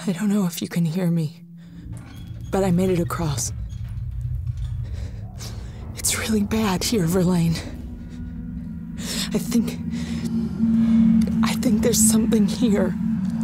I don't know if you can hear me, but I made it across. It's really bad here, Verlaine. I think there's something here.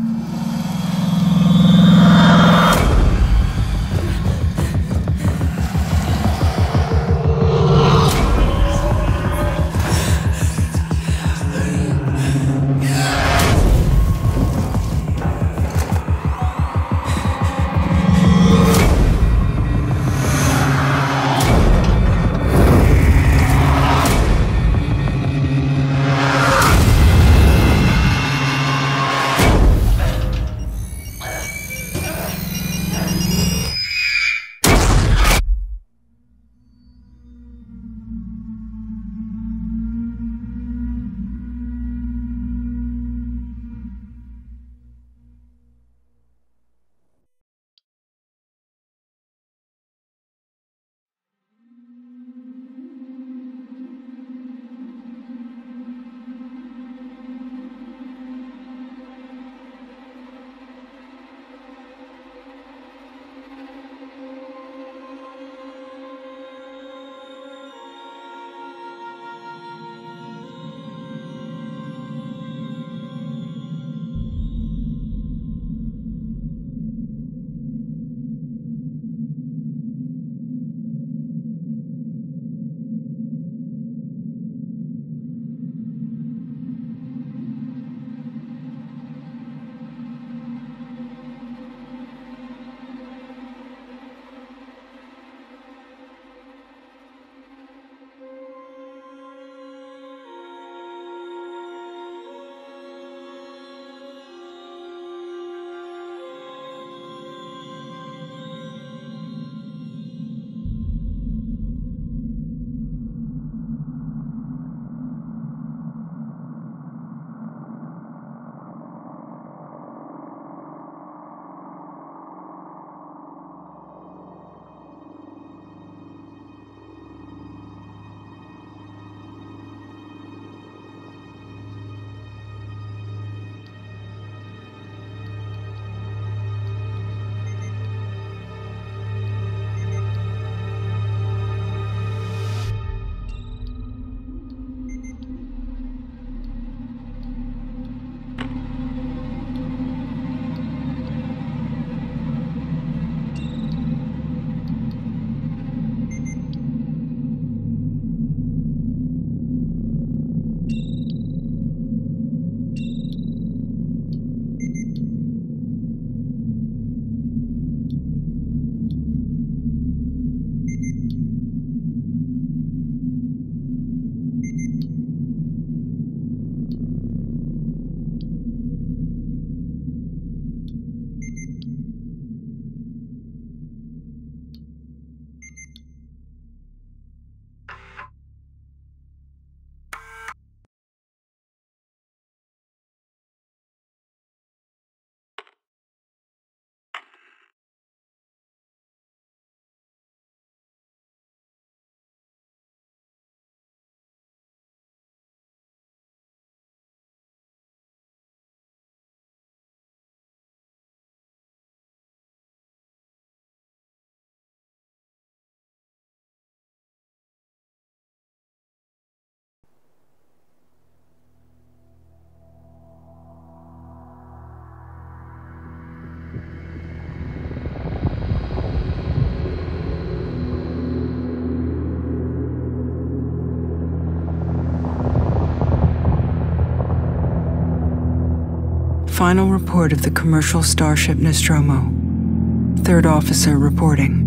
Final report of the commercial starship Nostromo. Third officer reporting.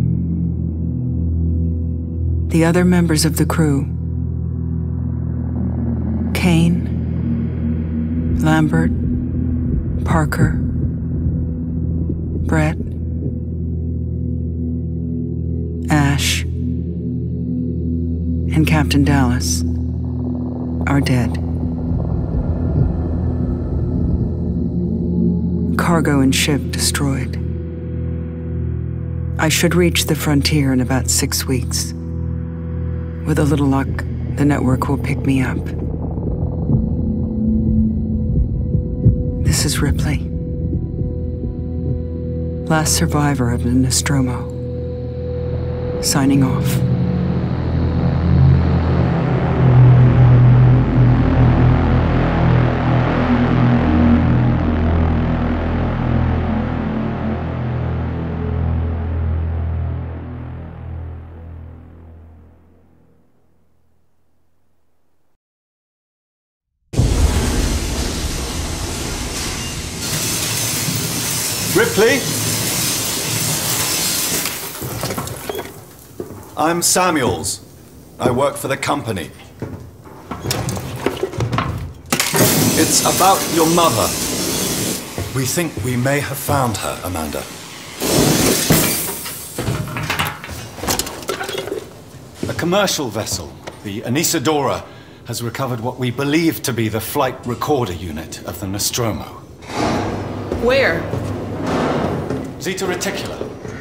The other members of the crew: Kane, Lambert, Parker, Brett, Ash, and Captain Dallas are dead. Cargo and ship destroyed. I should reach the frontier in about 6 weeks. With a little luck, the network will pick me up. This is Ripley. Last survivor of the Nostromo. Signing off. Ripley? I'm Samuels. I work for the company. It's about your mother. We think we may have found her, Amanda. A commercial vessel, the Anesidora, has recovered what we believe to be the flight recorder unit of the Nostromo. Where? Zeta Reticula.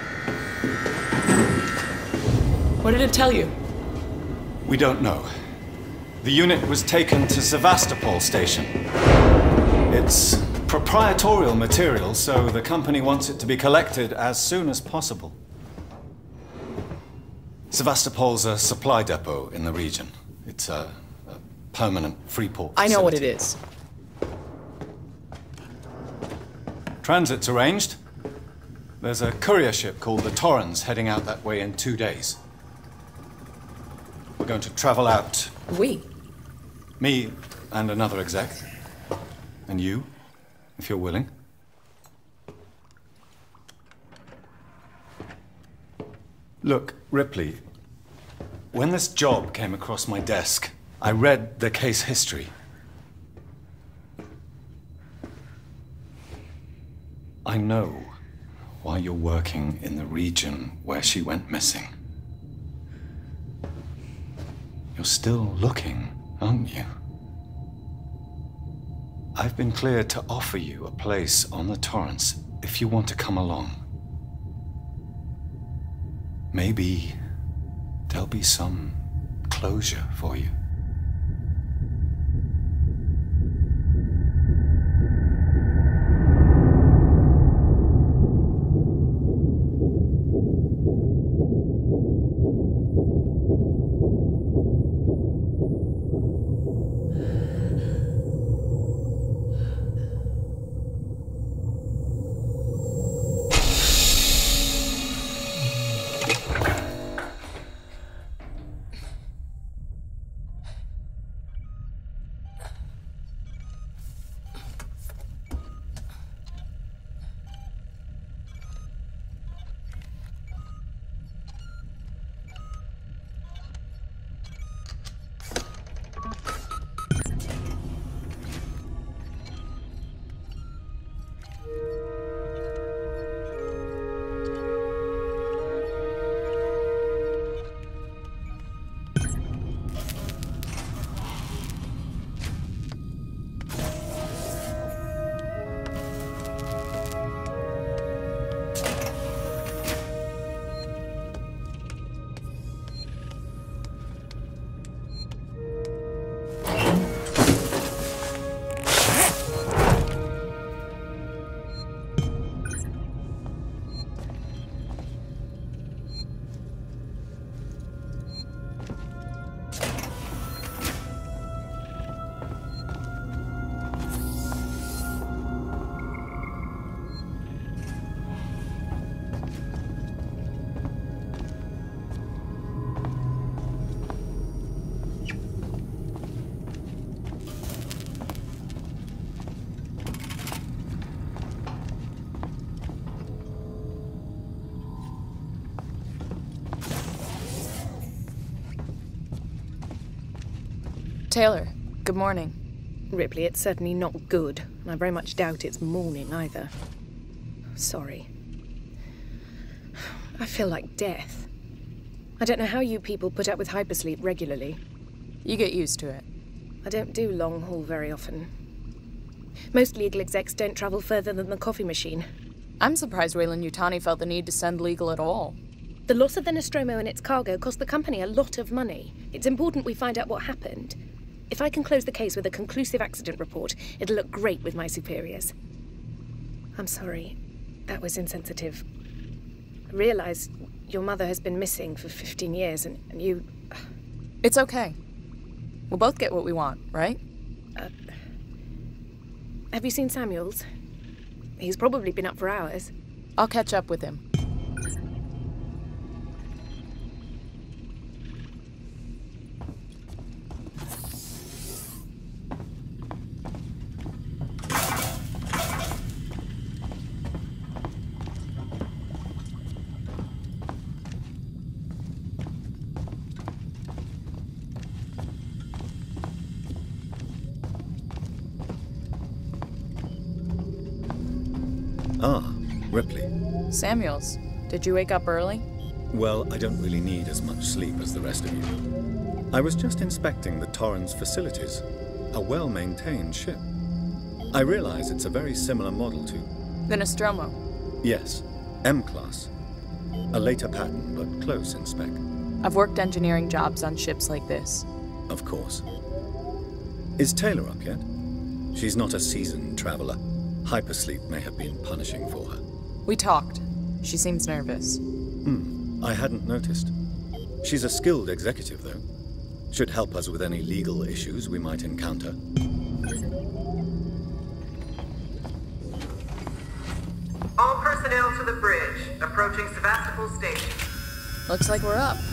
What did it tell you? We don't know. The unit was taken to Sevastopol station. It's proprietorial material, so the company wants it to be collected as soon as possible. Sevastopol's a supply depot in the region. It's a permanent free port facility. I know what it is. Transit's arranged. There's a courier ship called the Torrens heading out that way in 2 days. We're going to travel out. We? Me and another exec. And you, if you're willing. Look, Ripley, when this job came across my desk, I read the case history. I know why you're working in the region where she went missing. You're still looking, aren't you? I've been cleared to offer you a place on the Torrens if you want to come along. Maybe there'll be some closure for you. Taylor, good morning. Ripley, it's certainly not good, and I very much doubt it's morning either. Sorry. I feel like death. I don't know how you people put up with hypersleep regularly. You get used to it. I don't do long haul very often. Most legal execs don't travel further than the coffee machine. I'm surprised Weyland-Yutani felt the need to send legal at all. The loss of the Nostromo and its cargo cost the company a lot of money. It's important we find out what happened. If I can close the case with a conclusive accident report, it'll look great with my superiors. I'm sorry. That was insensitive. I realize your mother has been missing for 15 years, and you... It's okay. We'll both get what we want, right? Have you seen Samuels? He's probably been up for hours. I'll catch up with him. Ah, Ripley. Samuels, did you wake up early? Well, I don't really need as much sleep as the rest of you. I was just inspecting the Torrens facilities. A well-maintained ship. I realize it's a very similar model to... The Nostromo. Yes, M-Class. A later pattern, but close in spec. I've worked engineering jobs on ships like this. Of course. Is Taylor up yet? She's not a seasoned traveler. Hypersleep may have been punishing for her. We talked. She seems nervous. I hadn't noticed. She's a skilled executive, though. Should help us with any legal issues we might encounter. All personnel to the bridge, approaching Sevastopol Station. Looks like we're up.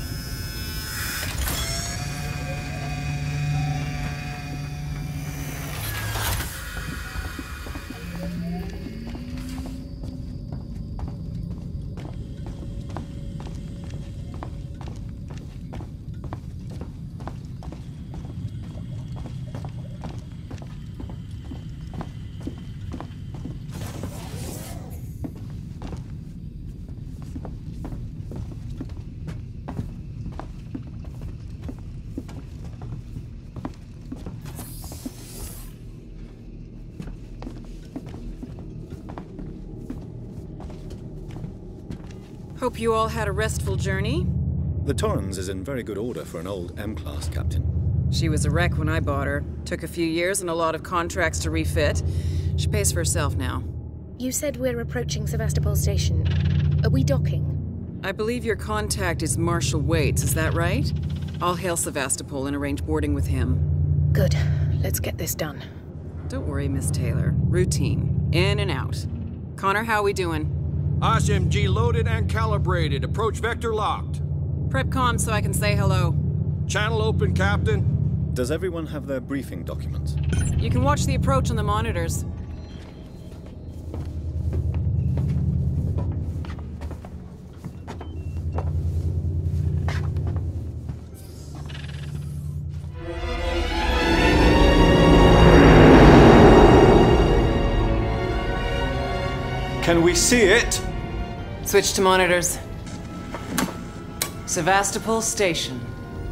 Hope you all had a restful journey. The Torrens is in very good order for an old M-Class captain. She was a wreck when I bought her. Took a few years and a lot of contracts to refit. She pays for herself now. You said we're approaching Sevastopol Station. Are we docking? I believe your contact is Marshal Waits, is that right? I'll hail Sevastopol and arrange boarding with him. Good. Let's get this done. Don't worry, Miss Taylor. Routine. In and out. Connor, how we doing? SMG loaded and calibrated. Approach vector locked. Prep comm so I can say hello. Channel open, Captain. Does everyone have their briefing documents? You can watch the approach on the monitors. Can we see it? Switch to monitors. Sevastopol Station.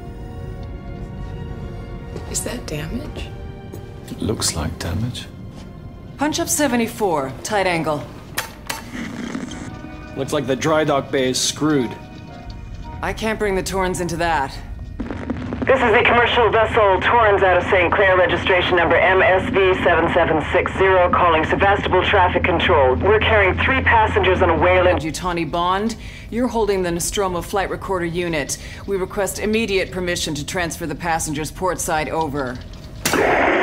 Is that damage? It looks like damage. Punch up 74, tight angle. Looks like the dry dock bay is screwed. I can't bring the Torrens into that. This is the commercial vessel Torrens out of St. Clair, registration number MSV7760, calling Sevastopol Traffic Control. We're carrying 3 passengers on a Weyland. Yutani Bond, you're holding the Nostromo flight recorder unit. We request immediate permission to transfer the passengers portside over. This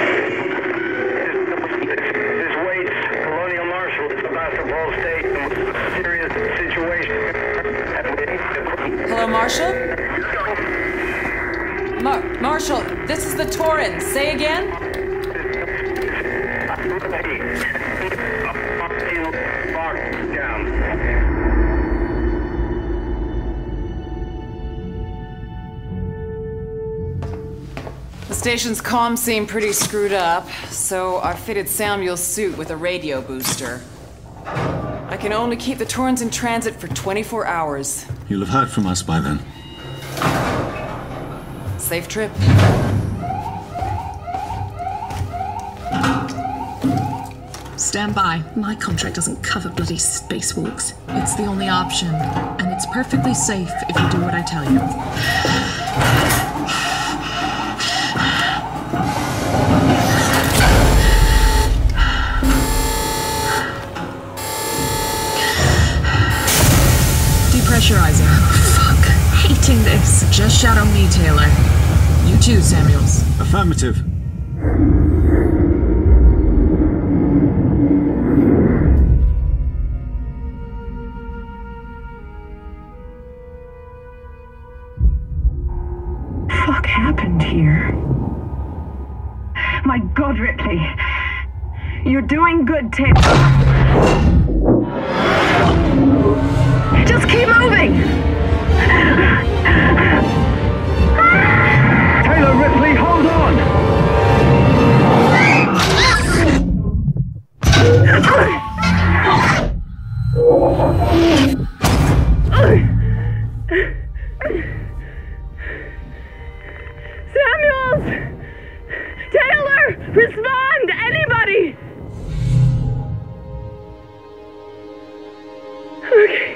is Waits, Colonial Marshal, Sevastopol Station. Serious situation. Hello, Marshal? Marshal, this is the Torrens. Say again? The station's comms seem pretty screwed up, so I fitted Samuel's suit with a radio booster. I can only keep the Torrens in transit for 24 hours. You'll have heard from us by then. Safe trip. Stand by. My contract doesn't cover bloody spacewalks. It's the only option, and it's perfectly safe if you do what I tell you. shadow me, Taylor. You too, Samuels. Affirmative. Fuck happened here? My God, Ripley. You're doing good, Taylor. Just keep moving! Taylor, Ripley, hold on! Samuels! Taylor! Respond! Anybody! Okay.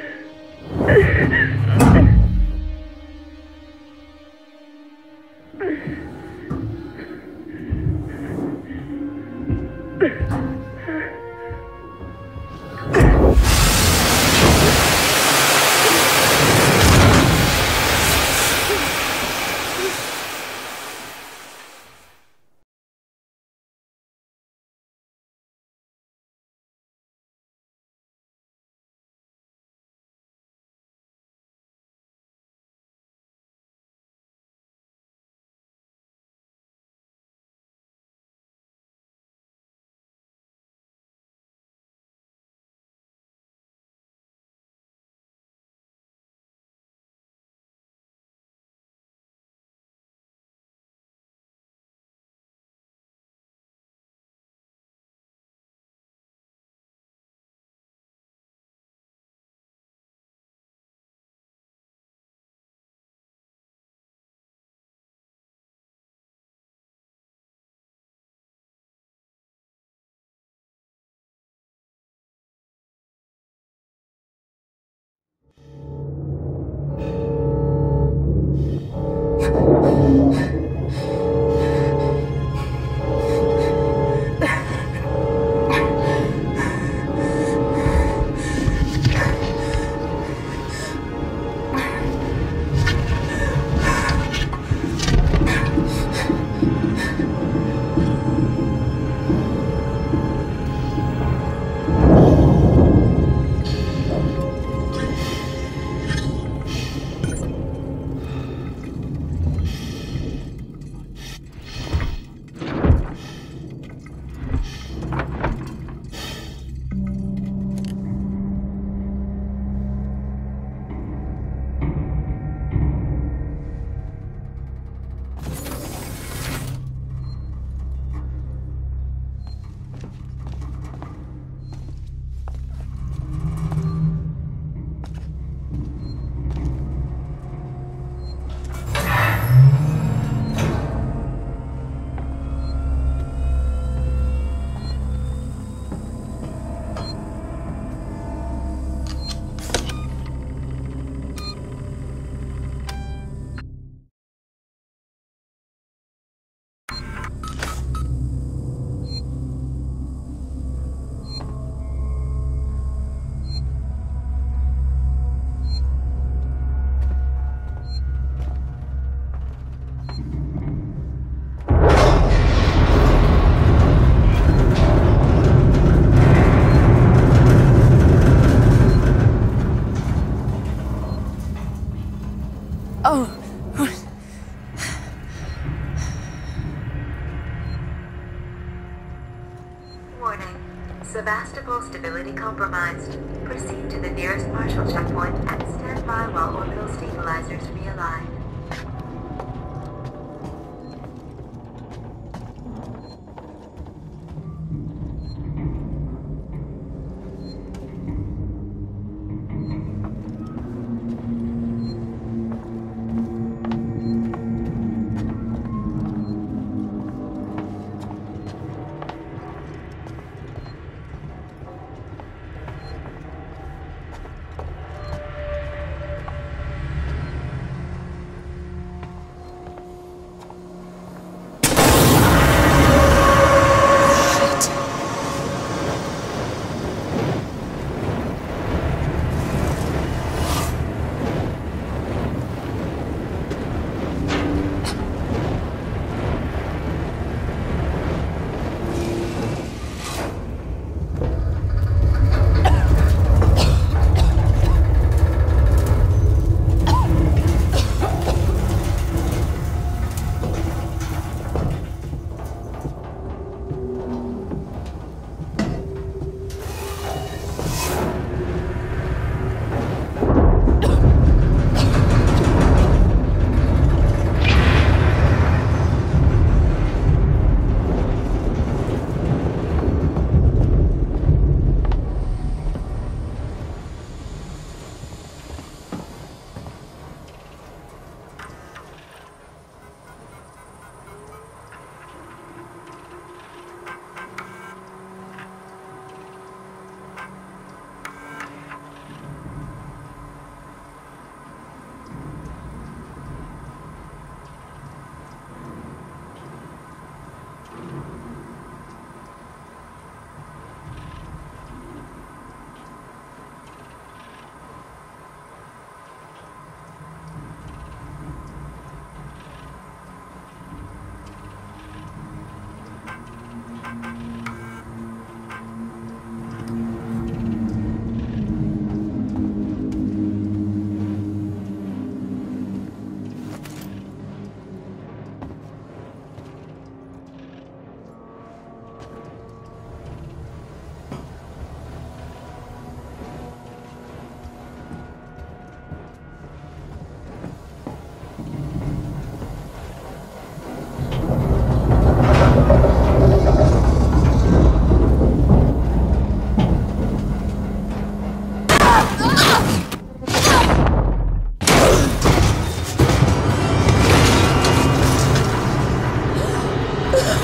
Sevastopol stability compromised. Proceed to the nearest partial checkpoint and stand by while orbital stabilizers realign.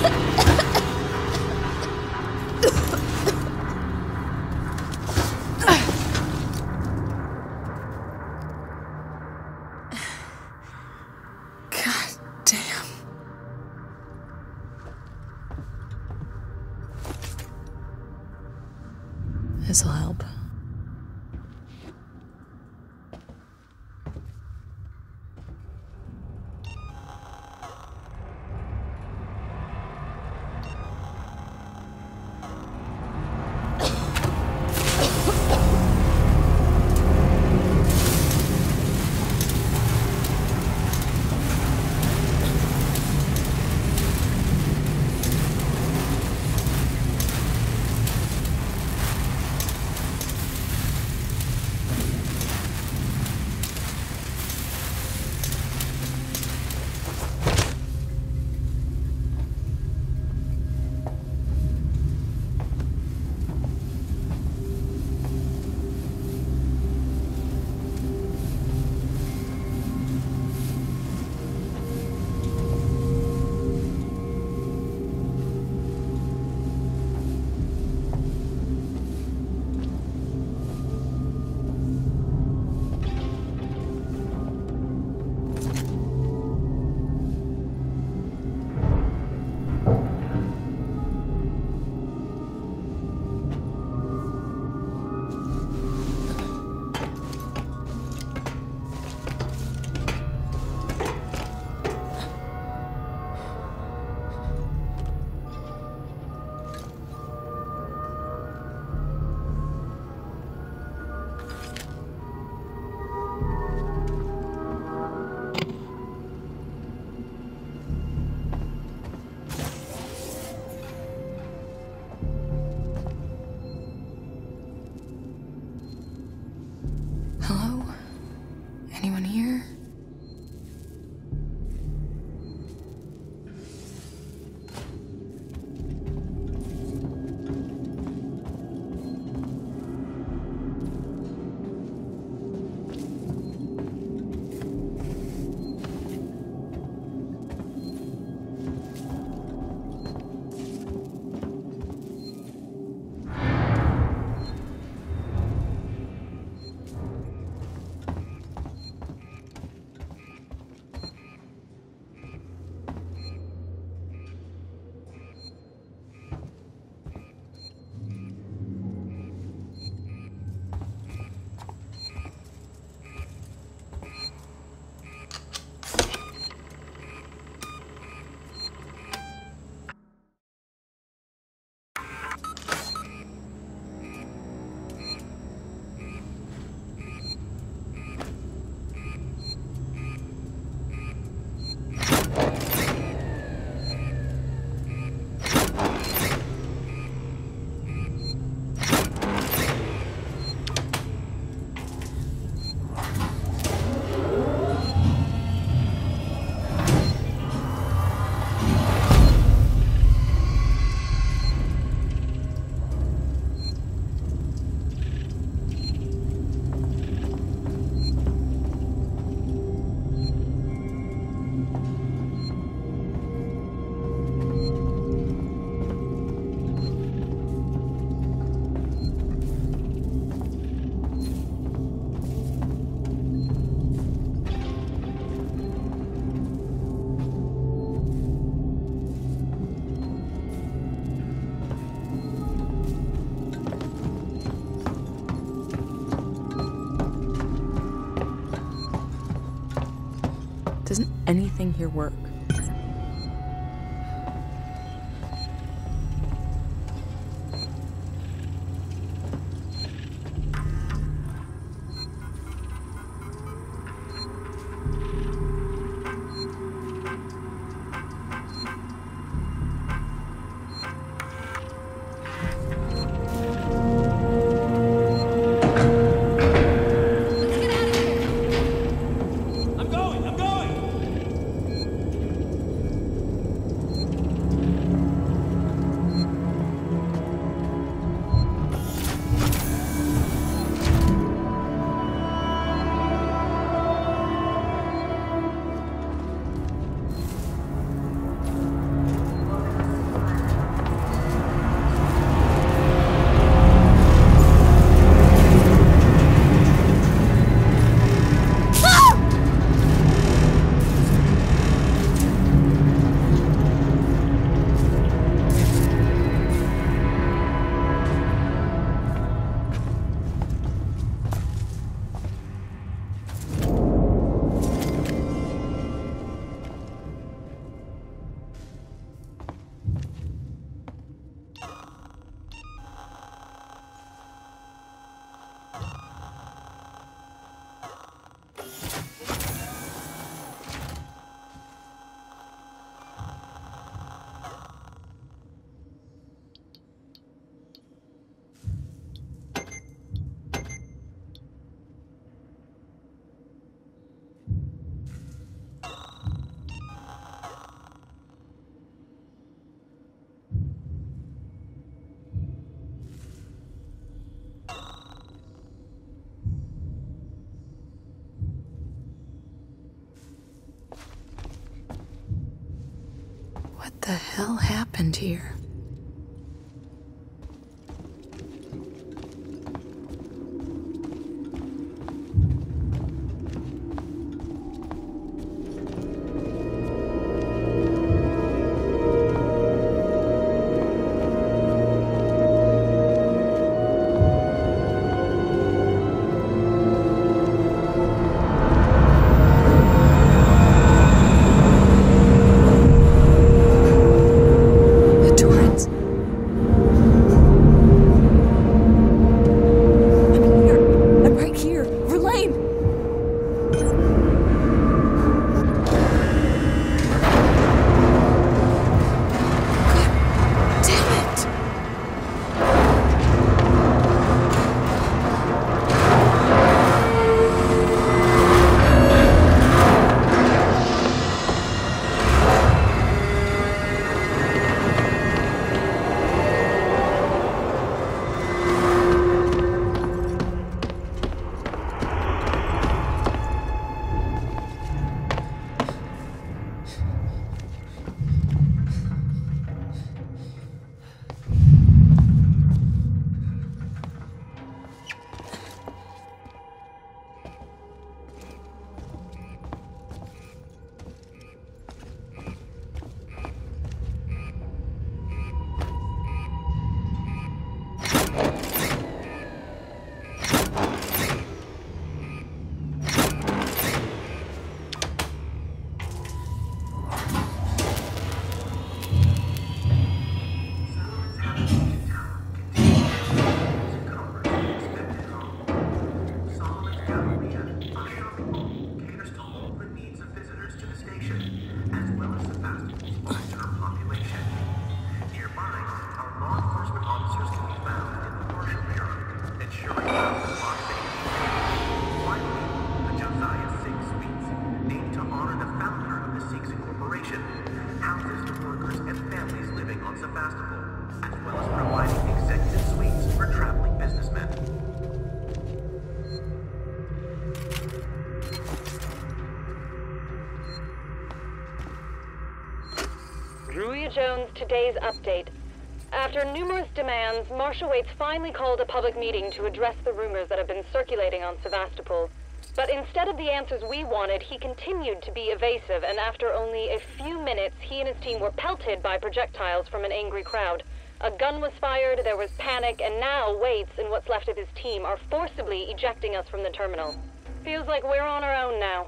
This'll help. Hello? Anyone here? Doesn't anything here work? What the hell happened here? Jones, today's update. After numerous demands, Marshal Waits finally called a public meeting to address the rumors that have been circulating on Sevastopol. But instead of the answers we wanted, he continued to be evasive, and after only a few minutes, he and his team were pelted by projectiles from an angry crowd. A gun was fired, there was panic, and now Waits and what's left of his team are forcibly ejecting us from the terminal. Feels like we're on our own now.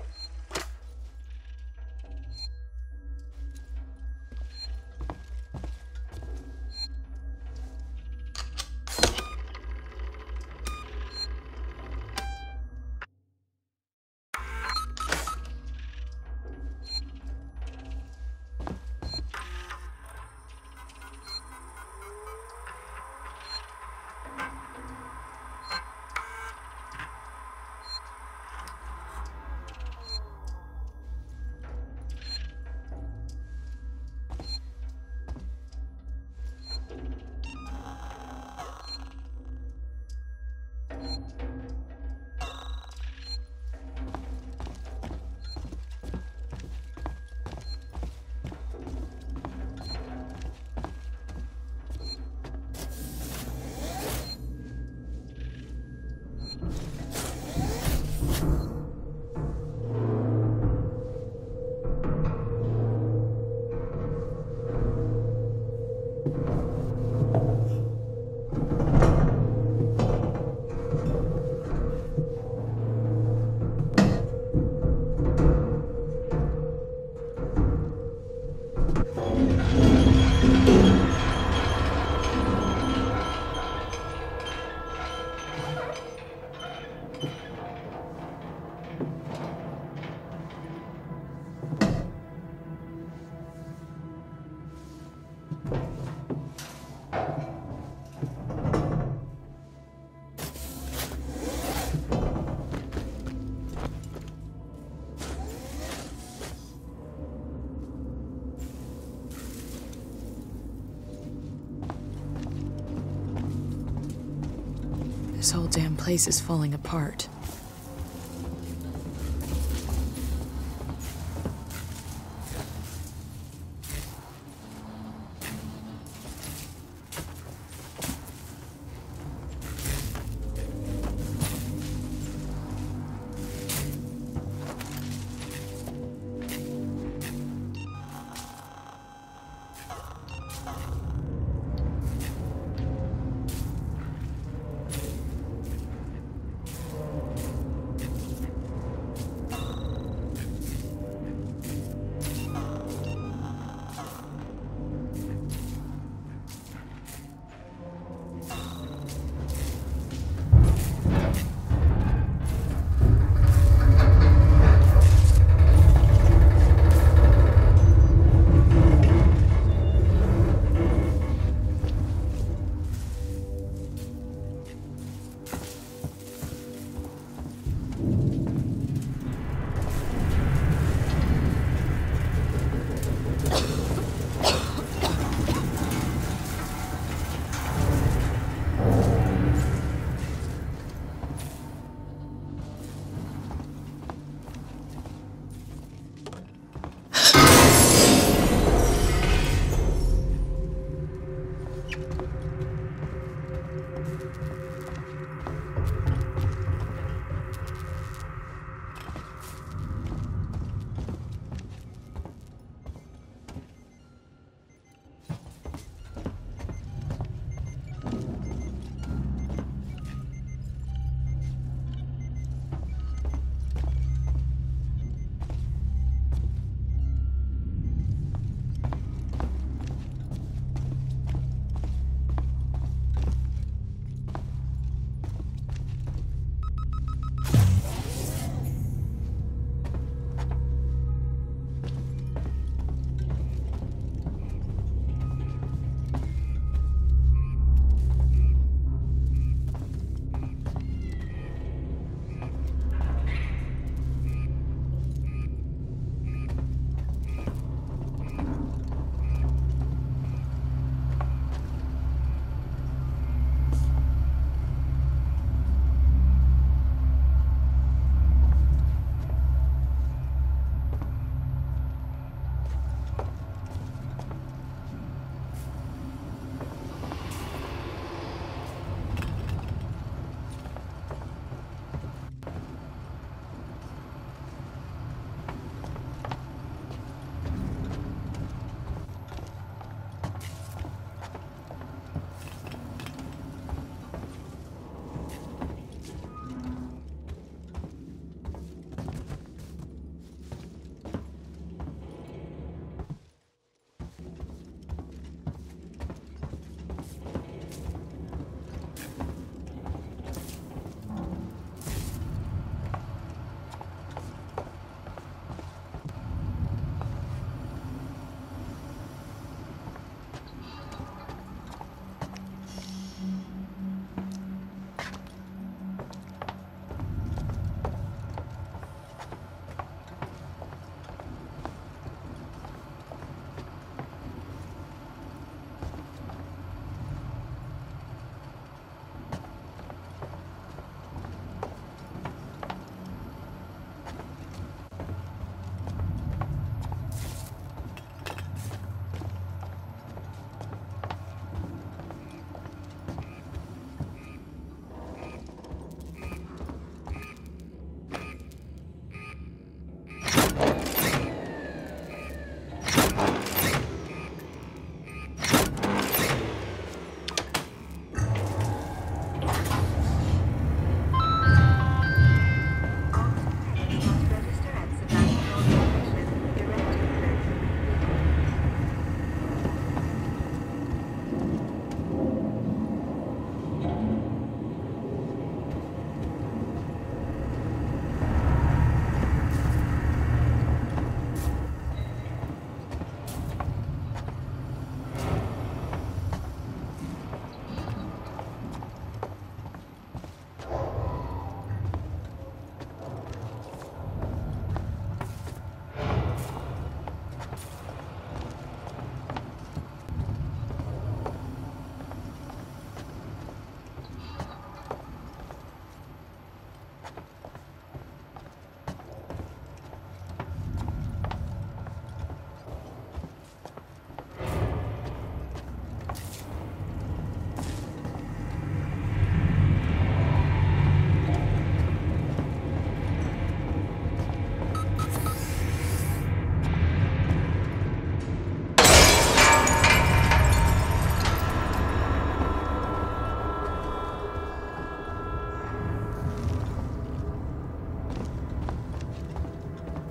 This whole damn place is falling apart.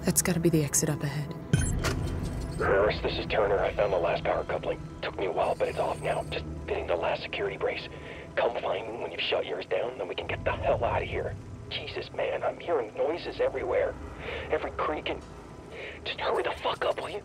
That's gotta be the exit up ahead. Harris, this is Turner. I found the last power coupling. Took me a while, but it's off now. Just fitting the last security brace. Come find me when you've shut yours down, then we can get the hell out of here. Jesus, man, I'm hearing noises everywhere. Every creak and... Just hurry the fuck up, will you?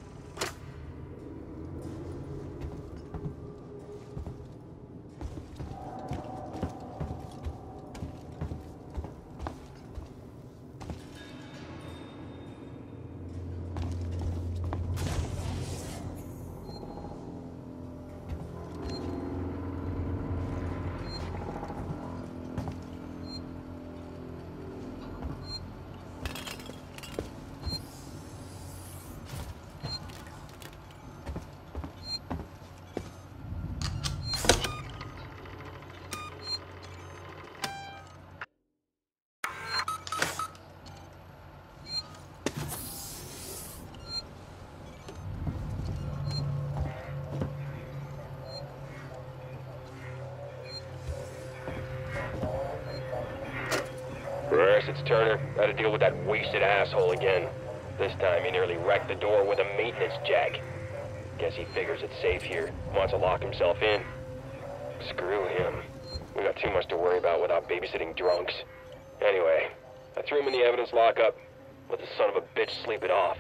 It's Turner. Gotta deal with that wasted asshole again. This time he nearly wrecked the door with a maintenance jack. Guess he figures it's safe here. Wants to lock himself in. Screw him. We got too much to worry about without babysitting drunks. Anyway, I threw him in the evidence lockup. Let the son of a bitch sleep it off.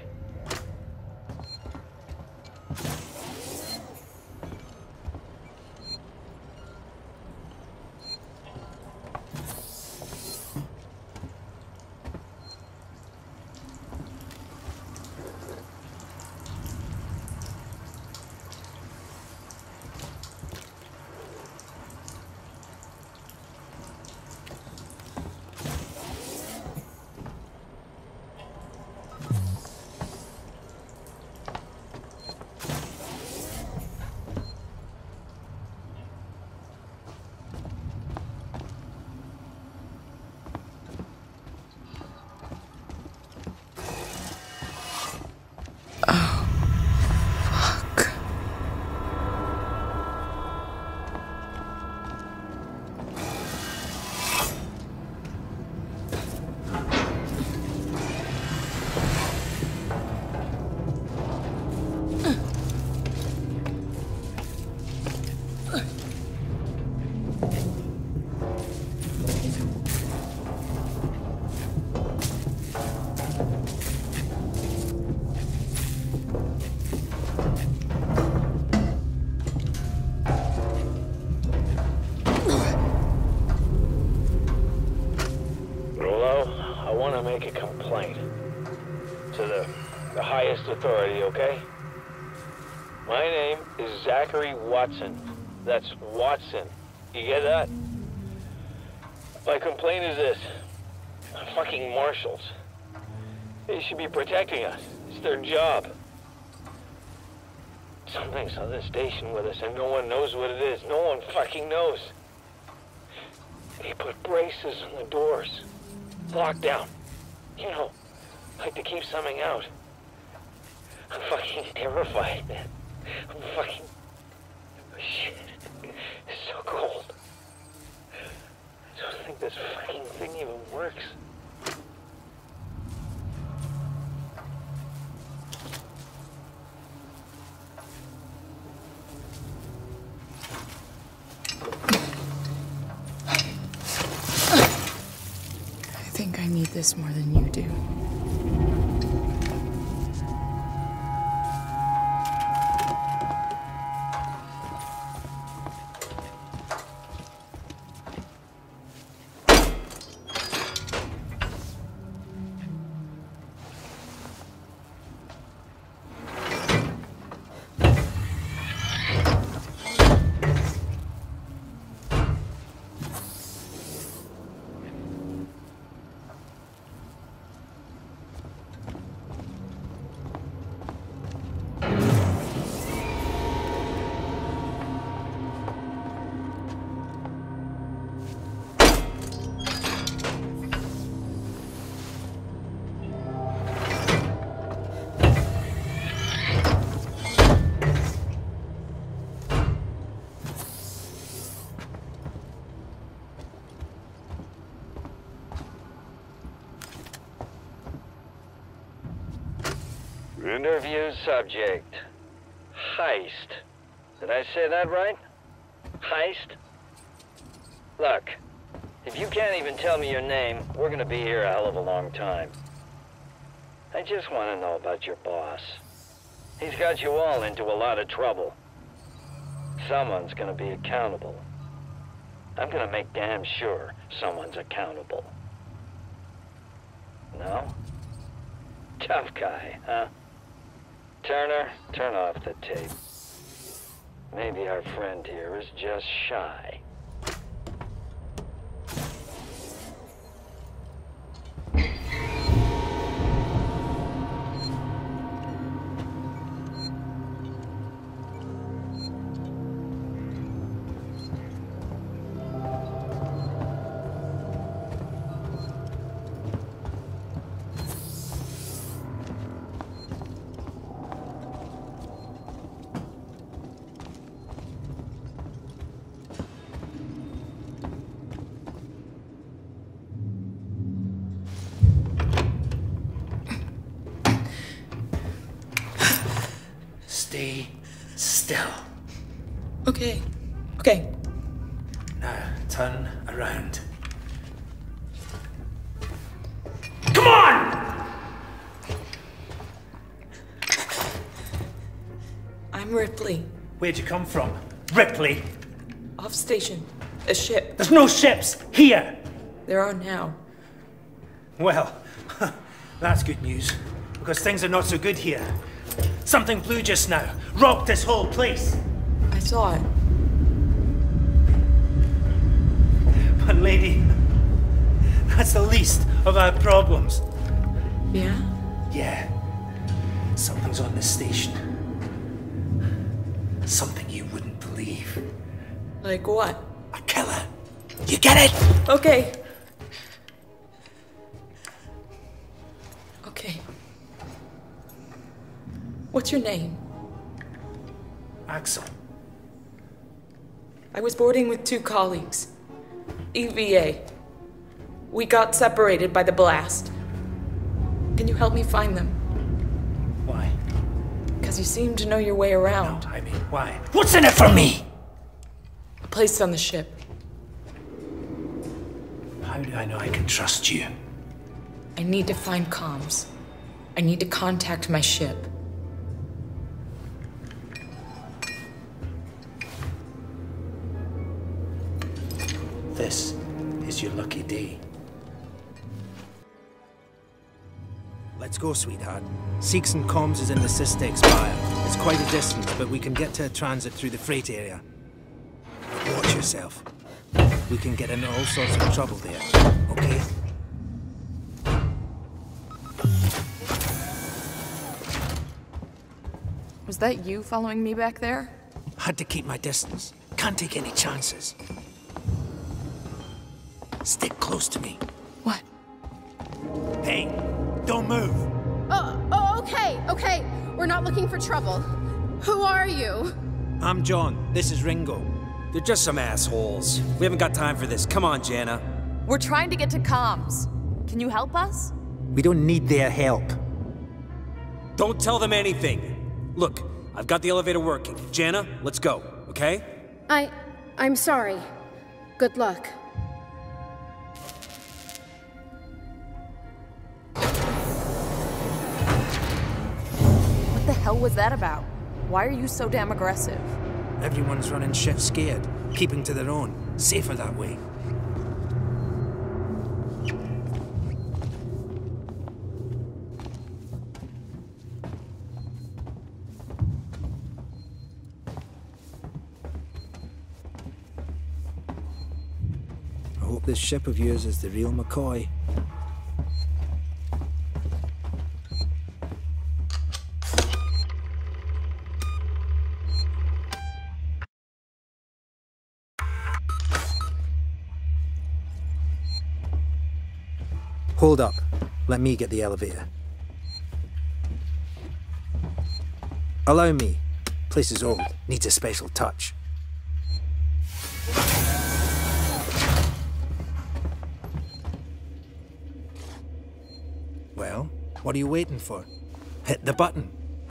Make a complaint to the highest authority, okay? My name is Zachary Watson. That's Watson. You get that? My complaint is this. Fucking marshals. They should be protecting us. It's their job. Something's on this station with us and no one knows what it is. No one fucking knows. They put braces on the doors. Lockdown. You know, like to keep something out. I'm fucking terrified, man. I'm fucking... Shit. It's so cold. I don't think this fucking thing even works. I think I need this more than you do. Interview subject. Heist. Did I say that right? Heist? Look, if you can't even tell me your name, we're gonna be here a hell of a long time. I just want to know about your boss. He's got you all into a lot of trouble. Someone's gonna be accountable. I'm gonna make damn sure someone's accountable. No? Tough guy, huh? Turner, turn off the tape. Maybe our friend here is just shy. Stay still. Okay. Okay. Now, turn around. Come on! I'm Ripley. Where'd you come from? Ripley? Off station. A ship. There's no ships here! There are now. Well, that's good news, because things are not so good here. Something blew just now. Rocked this whole place. I saw it. But lady, that's the least of our problems. Yeah? Yeah. Something's on this station. Something you wouldn't believe. Like what? A killer. You get it? Okay. Okay. What's your name? Axel. I was boarding with 2 colleagues. EVA. We got separated by the blast. Can you help me find them? Why? Because you seem to know your way around. No, I mean, why? What's in it for me? A place on the ship. How do I know I can trust you? I need to find comms. I need to contact my ship. This is your lucky day. Let's go, sweetheart. Seegson comms is in the Systex Spire. It's quite a distance, but we can get to a transit through the freight area. Watch yourself. We can get into all sorts of trouble there, okay? Was that you following me back there? Had to keep my distance. Can't take any chances. Stick close to me. What? Hey, don't move. Okay. We're not looking for trouble. Who are you? I'm John. This is Ringo. They're just some assholes. We haven't got time for this. Come on, Jana. We're trying to get to comms. Can you help us? We don't need their help. Don't tell them anything. Look, I've got the elevator working. Jana, let's go, okay? I'm sorry. Good luck. What the hell was that about? Why are you so damn aggressive? Everyone's running shit scared, keeping to their own. Safer that way. I hope this ship of yours is the real McCoy. Hold up. Let me get the elevator. Allow me. Place is old. Needs a special touch. Well, what are you waiting for? Hit the button.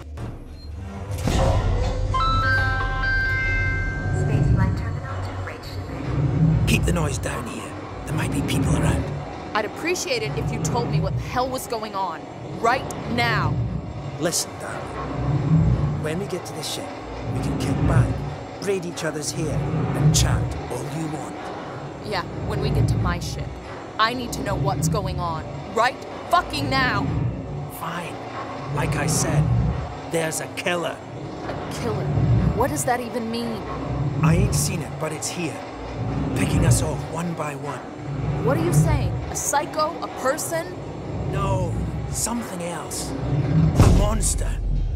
Spaceflight terminal to bridge shipping. Keep the noise down here. There might be people around. I'd appreciate it if you told me what the hell was going on. Right now. Listen, darling. When we get to the ship, we can kick back, braid each other's hair, and chat all you want. Yeah, when we get to my ship. I need to know what's going on. Right fucking now. Fine. Like I said, there's a killer. A killer? What does that even mean? I ain't seen it, but it's here. Picking us off one by one. What are you saying? A psycho? A person? No, something else. A monster.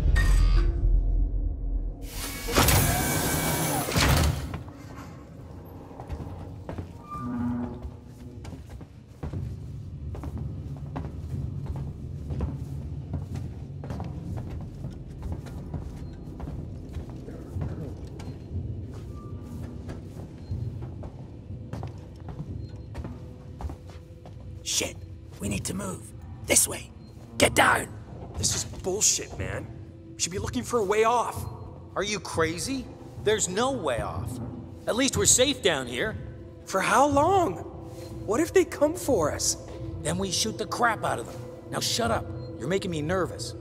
Shit, we need to move. This way. Get down! This is bullshit, man. We should be looking for a way off. Are you crazy? There's no way off. At least we're safe down here. For how long? What if they come for us? Then we shoot the crap out of them. Now shut up. You're making me nervous.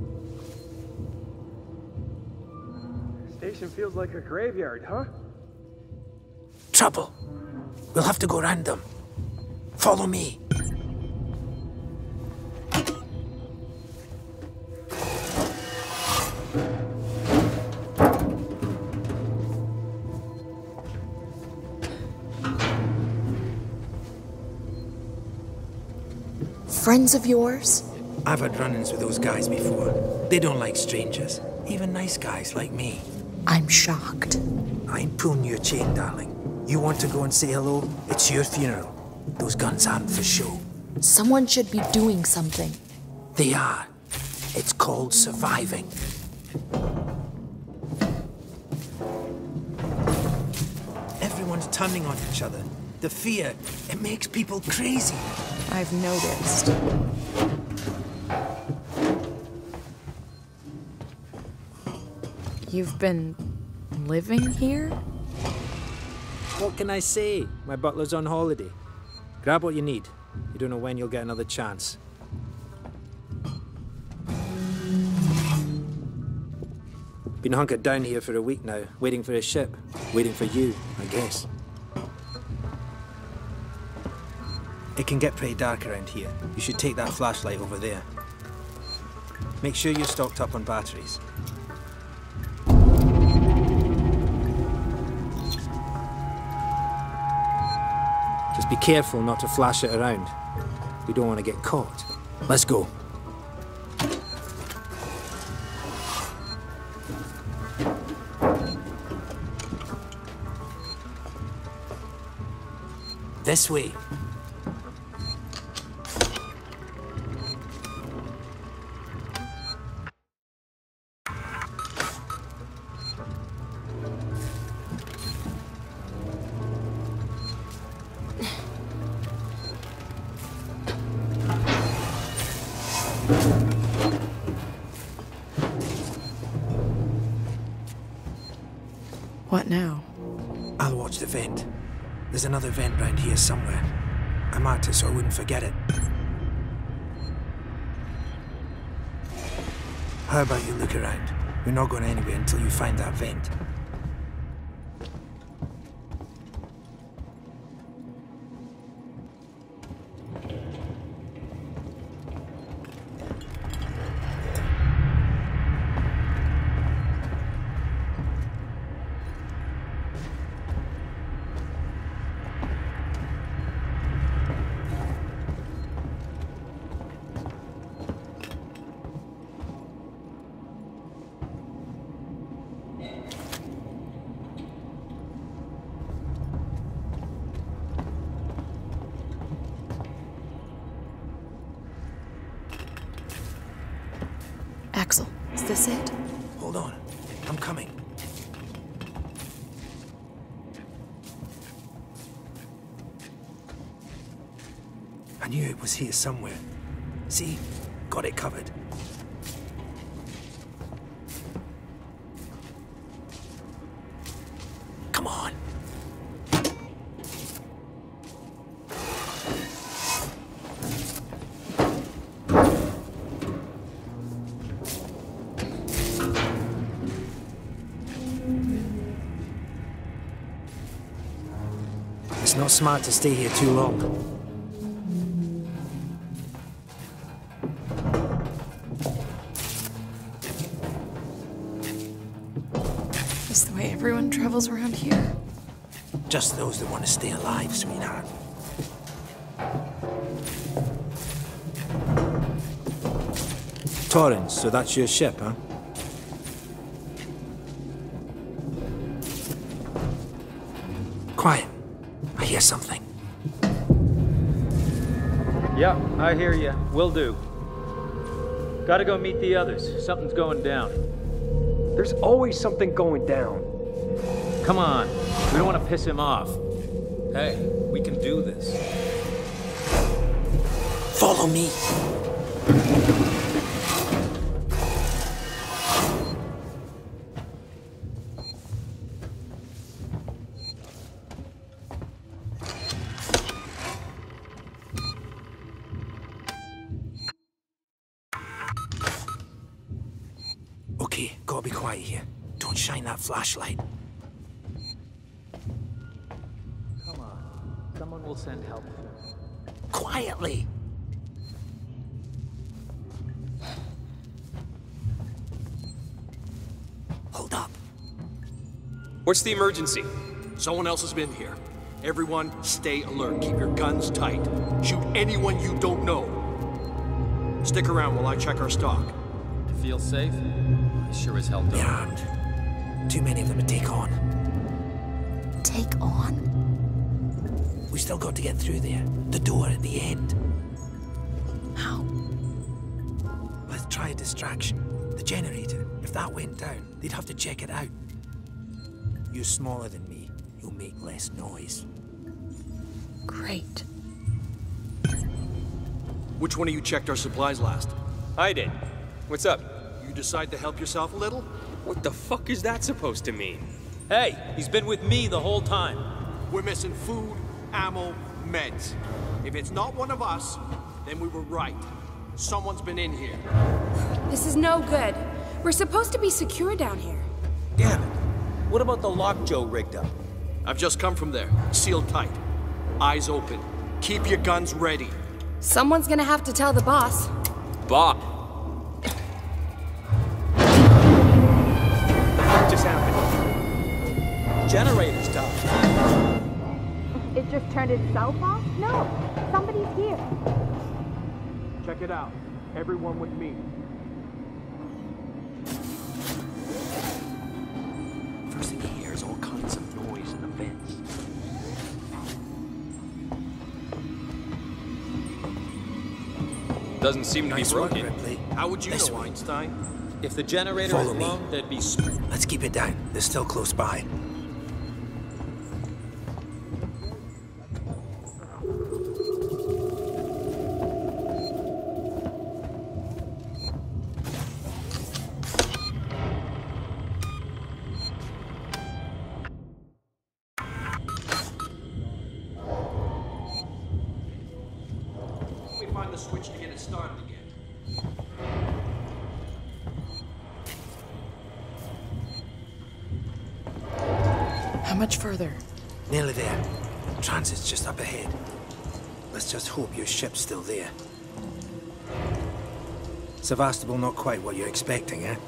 Station feels like a graveyard, huh? Trouble. We'll have to go round them. Follow me. Friends of yours? I've had run-ins with those guys before. They don't like strangers. Even nice guys like me. I'm shocked. I ain't pulling your chain, darling. You want to go and say hello? It's your funeral. Those guns aren't for show. Someone should be doing something. They are. It's called surviving. Everyone's turning on each other. The fear, it makes people crazy. I've noticed. You've been living here? What can I say? My butler's on holiday. Grab what you need. You don't know when you'll get another chance. Been hunkered down here for a week now, waiting for a ship. Waiting for you, I guess. It can get pretty dark around here. You should take that flashlight over there. Make sure you're stocked up on batteries. Just be careful not to flash it around. We don't want to get caught. Let's go. This way. What now? I'll watch the vent. There's another vent round here somewhere. I marked it so I wouldn't forget it. How about you look around? We're not going anywhere until you find that vent. Axel, is this it? Hold on. I'm coming. I knew it was here somewhere. See? Got it covered. Come on. It's not smart to stay here too long. Is the way everyone travels around here? Just those that want to stay alive, sweetheart. Torrens, so that's your ship, huh? Quiet. I hear something. Yeah, I hear you. Will do. Gotta go meet the others. Something's going down. There's always something going down. Come on. We don't want to piss him off. Hey, we can do this. Follow me. Okay, gotta be quiet here. Don't shine that flashlight. Come on. Someone will send help. Quietly! Hold up. What's the emergency? Someone else has been here. Everyone, stay alert. Keep your guns tight. Shoot anyone you don't know. Stick around while I check our stock. Feel safe? I sure as hell don't. They're armed. Too many of them to take on. Take on? We still got to get through there. The door at the end. How? Let's try a distraction. The generator. If that went down, they'd have to check it out. You're smaller than me. You'll make less noise. Great. Which one of you checked our supplies last? I did. What's up? You decide to help yourself a little? What the fuck is that supposed to mean? Hey, he's been with me the whole time. We're missing food, ammo, meds. If it's not one of us, then we were right. Someone's been in here. This is no good. We're supposed to be secure down here. Damn it. What about the lock Joe rigged up? I've just come from there. Sealed tight. Eyes open. Keep your guns ready. Someone's gonna have to tell the boss. Bob. What just happened? Generator's down. It just turned itself off? No, somebody's here. Check it out. Everyone with me. First thing he hears all kinds of noise in the vents. Doesn't seem to be broken. How would you know, Einstein? If the generator Follow is me. low, there'd be... Let's keep it down. They're still close by. Let me find the switch to get it started again. How much further? Nearly there. Transit's just up ahead. Let's just hope your ship's still there. Sevastopol not quite what you're expecting, eh?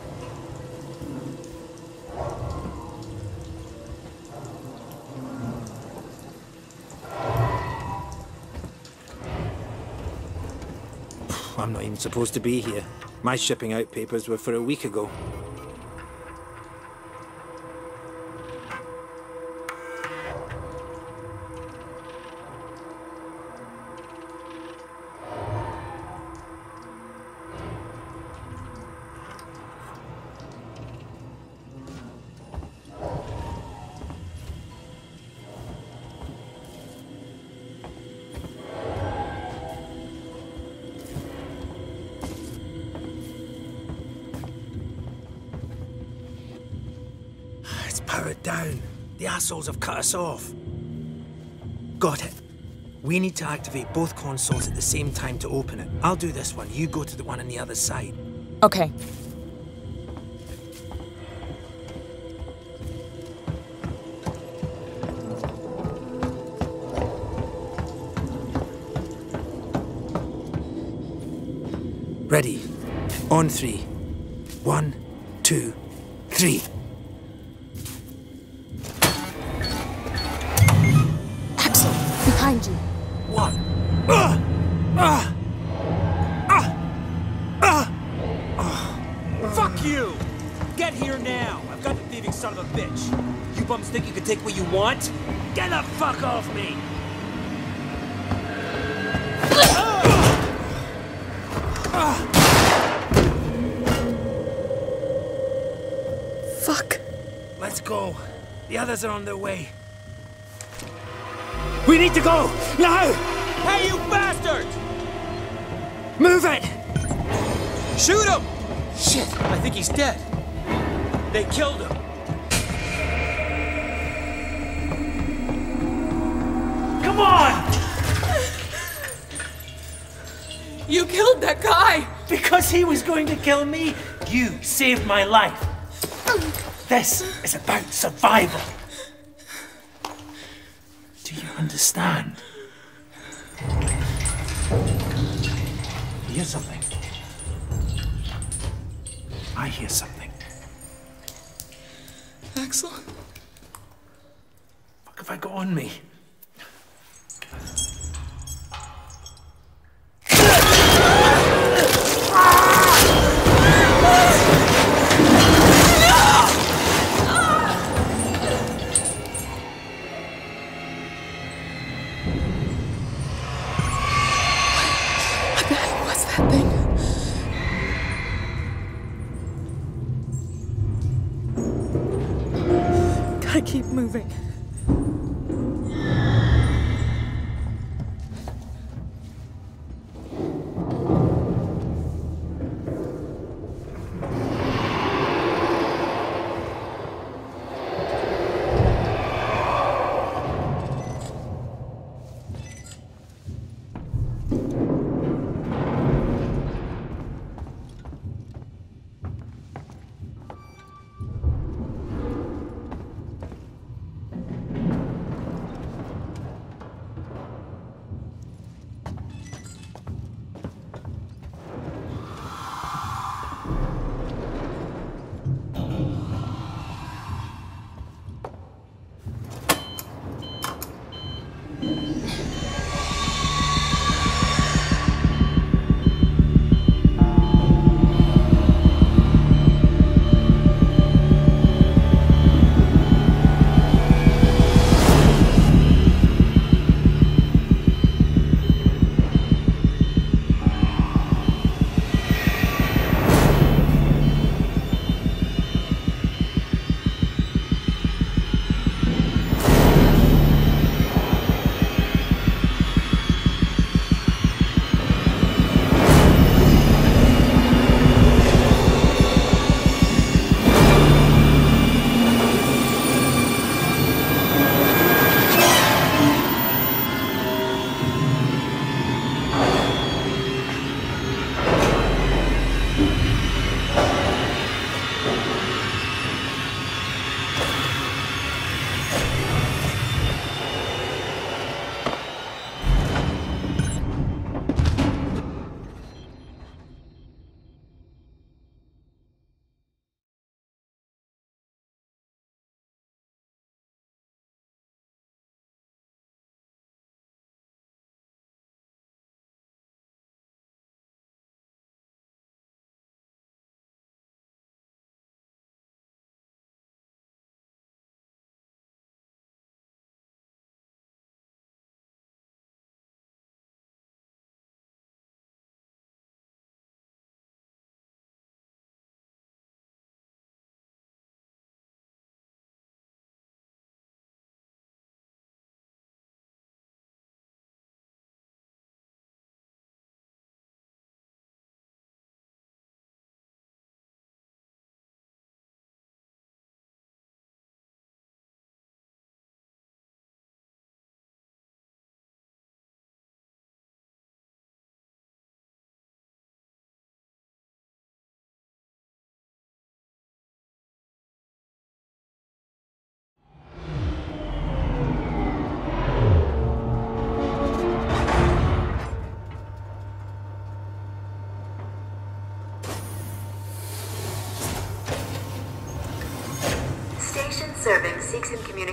I'm not even supposed to be here. My shipping out papers were for a week ago. assholes have cut us off. Got it. We need to activate both consoles at the same time to open it. I'll do this one. You go to the one on the other side. Okay. Ready. On 3. 1, 2, 3. Axel, behind you. 1. Fuck you! Get here now! I've got the thieving son of a bitch. You bums think you can take what you want? Get the fuck off me! Fuck. Let's go. The others are on their way. We need to go! Now! Hey, you bastard! Move it! Shoot him! Shit! I think he's dead. They killed him. Come on! You killed that guy! Because he was going to kill me, you saved my life. This is about survival. Do you understand? You hear something? I hear something. Axel? What have I got on me? Gotta keep moving.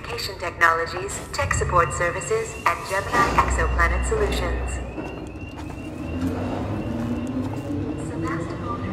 Communication Technologies, Tech Support Services, and Gemini Exoplanet Solutions. Sevastopol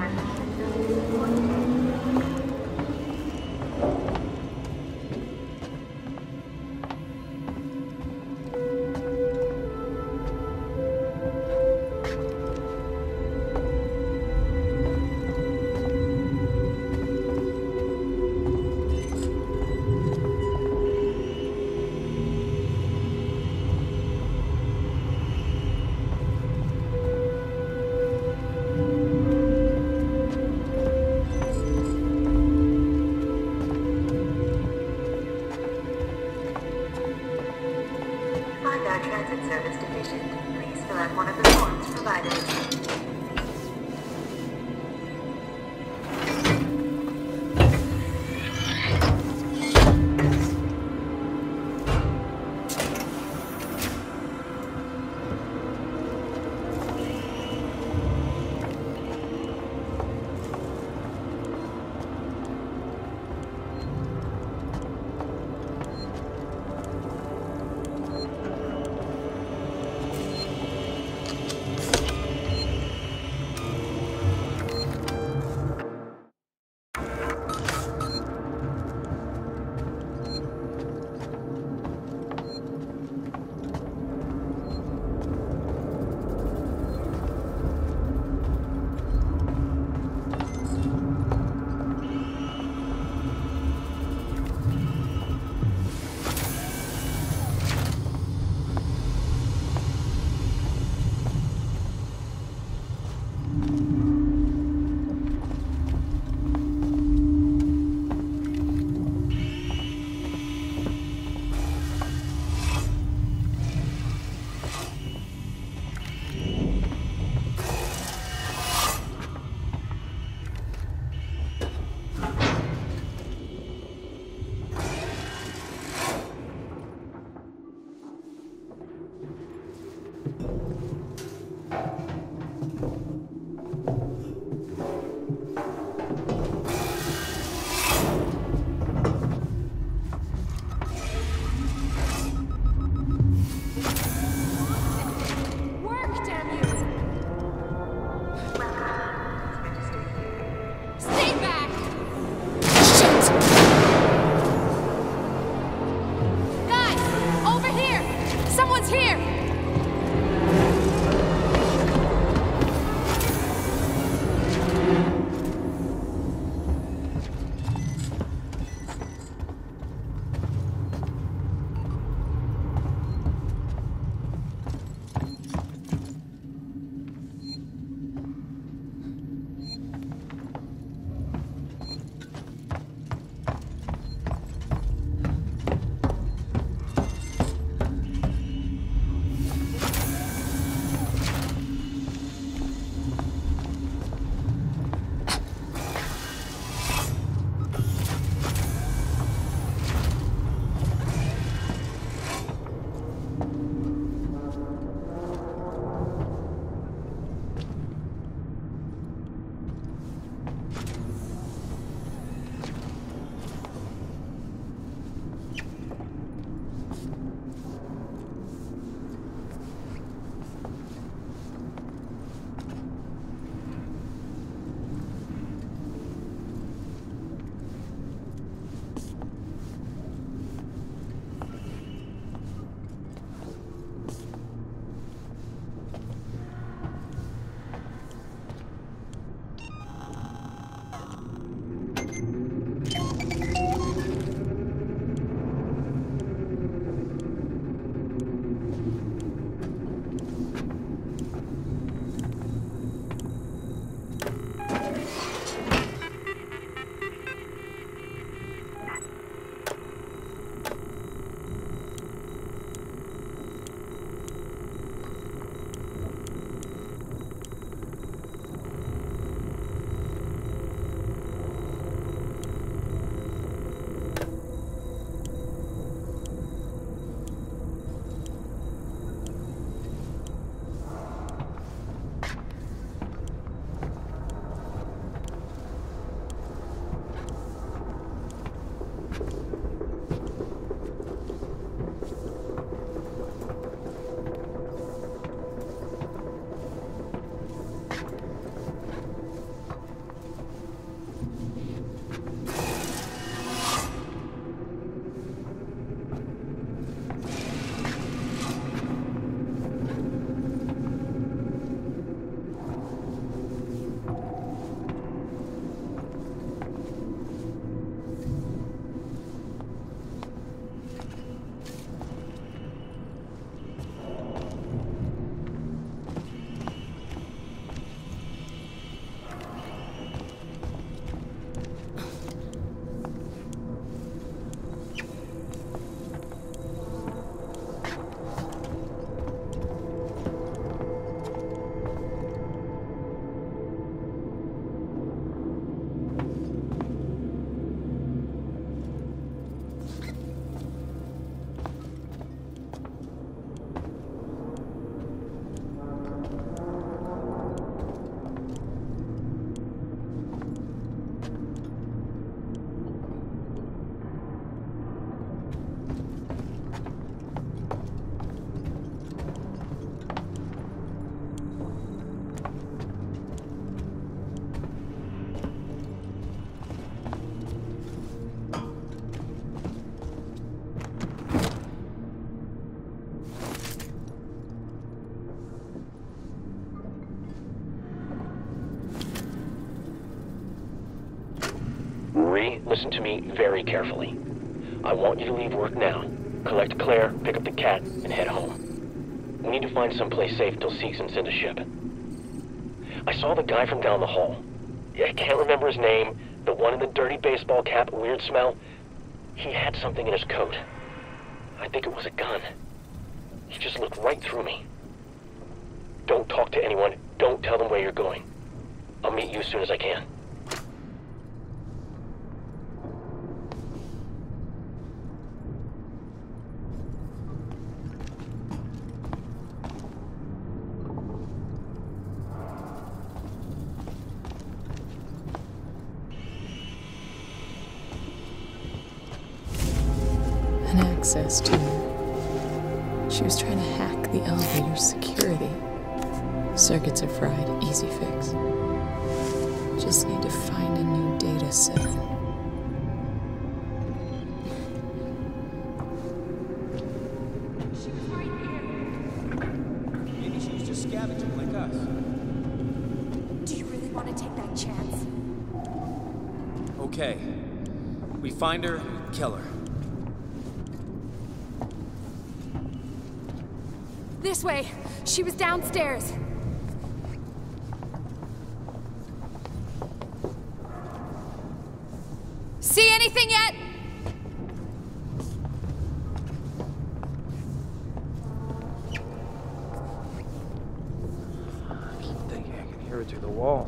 Transit Service deficient. Please fill out one of the forms provided. Bree, listen to me very carefully. I want you to leave work now. Collect Claire, pick up the cat, and head home. We need to find someplace safe till Seegson's in the ship. I saw the guy from down the hall. I can't remember his name. The one in the dirty baseball cap, weird smell. He had something in his coat. I think it was a gun. He just looked right through me. Don't talk to anyone. Don't tell them where you're going. I'll meet you as soon as I can. An access to her. She was trying to hack the elevator's security. Circuits are fried, easy fix. Just need to find a new data set. Maybe she was just scavenging like us. Do you really want to take that chance? Okay. We find her, we kill her. This way. She was downstairs. See anything yet? I keep thinking I can hear it through the walls.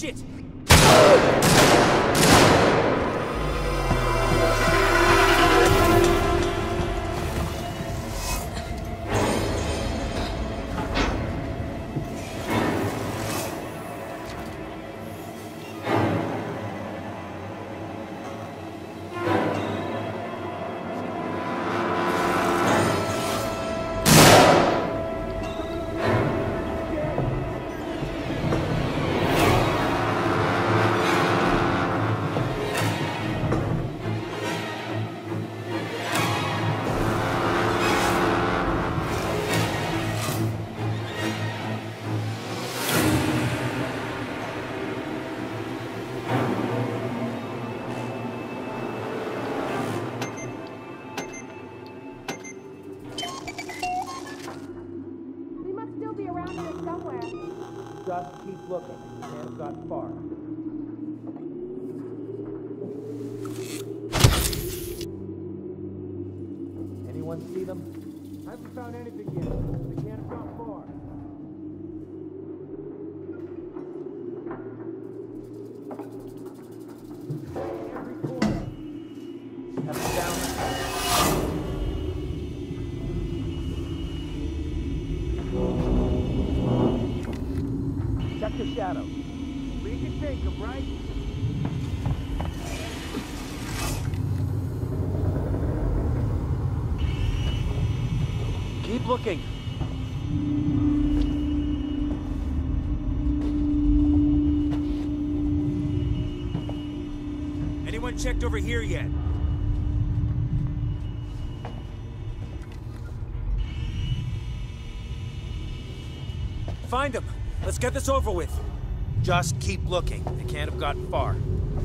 Shit! Just keep looking. You can't have gotten far. Anyone see them? I haven't found anything yet. They can't have gone far. Every corner. Have them down. Check your shadow. We can take them, right? Keep looking. Anyone checked over here yet? Find them. Let's get this over with. Just keep looking. They can't have gotten far.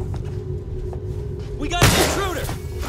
We got an intruder!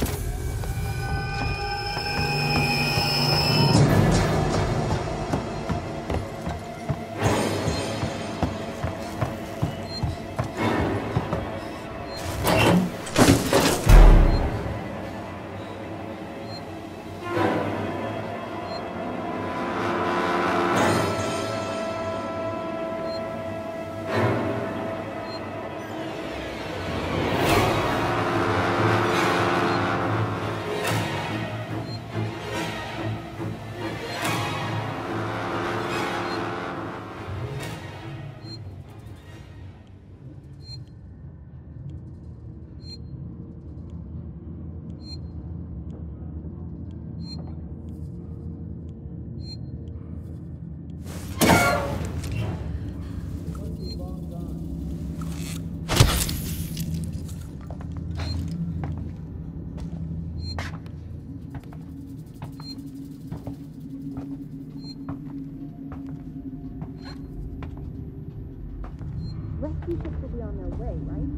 Rescue ships will be on their way, right?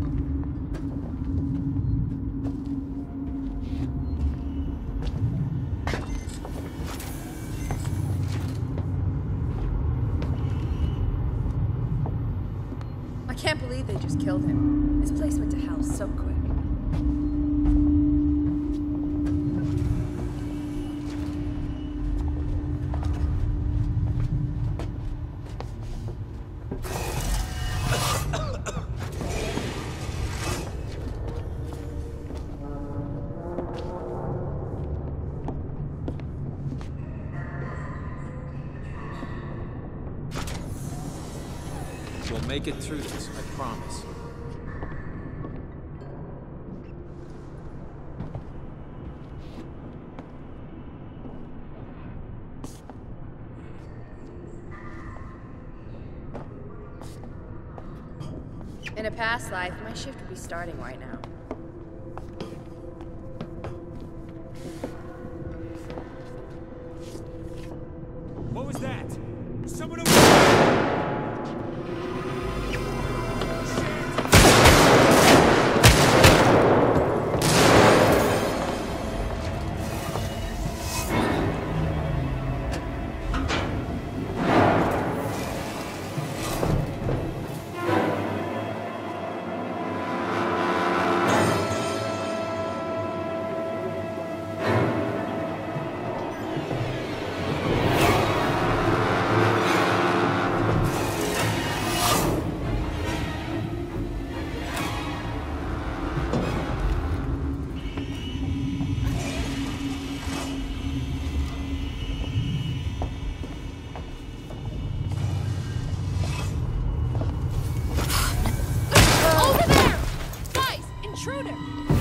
I can't believe they just killed him. This place went to hell so quick. We'll make it through this, I promise. In a past life, my shift would be starting right now. What was that? Someone over there! intruder!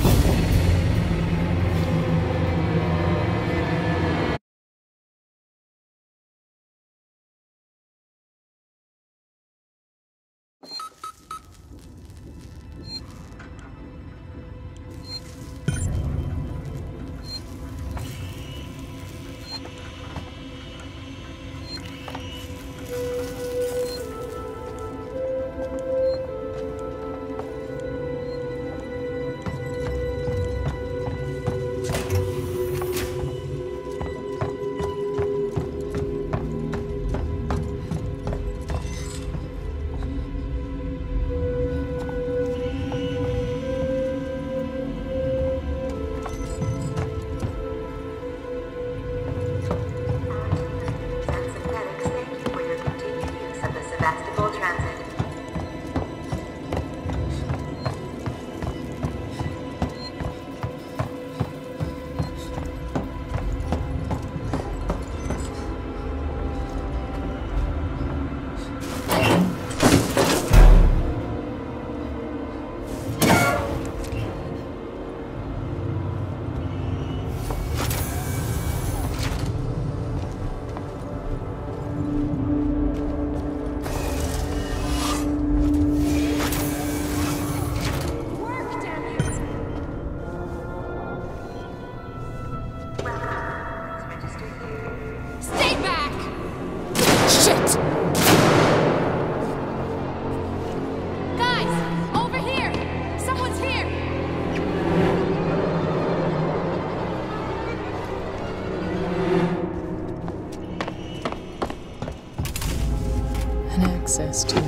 Access to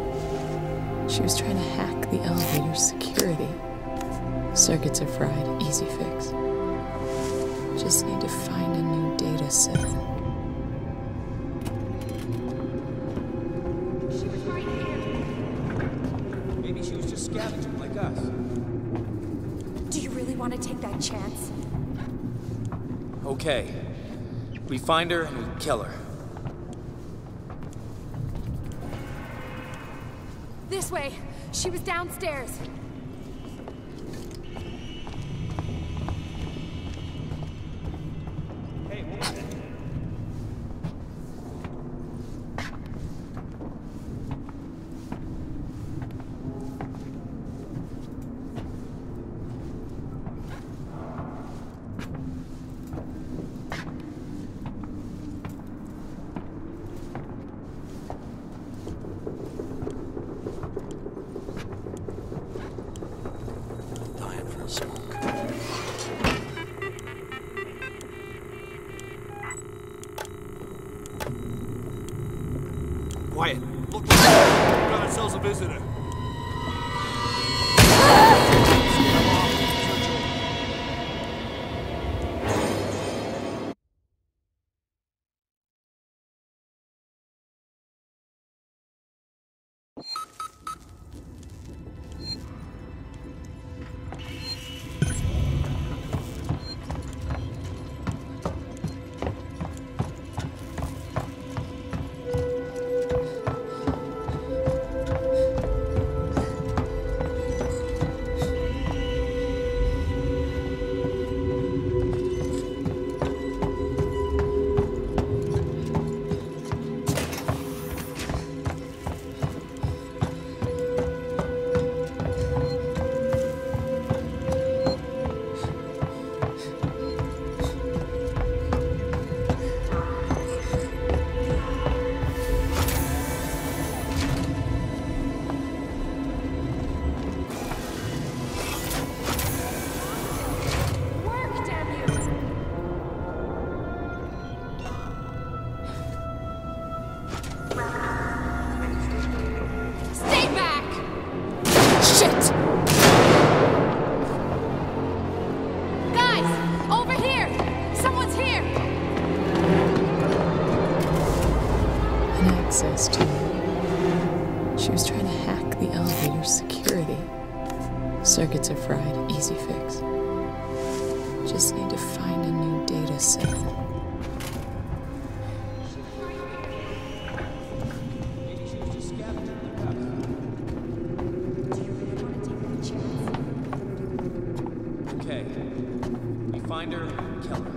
her. She was trying to hack the elevator's security. Circuits are fried, easy fix. Just need to find a new data set. She was right here. Maybe she was just scavenging like us. Do you really want to take that chance? Okay. We find her and we kill her. This way. She was downstairs. Hey, what was it? Quiet. Look, we got ourselves a visitor. Access to her. She was trying to hack the elevator's security. Circuits are fried, easy fix. Just need to find a new data set. Maybe she was just scavenging like us. Do you really want to take that chance? find her, kill her.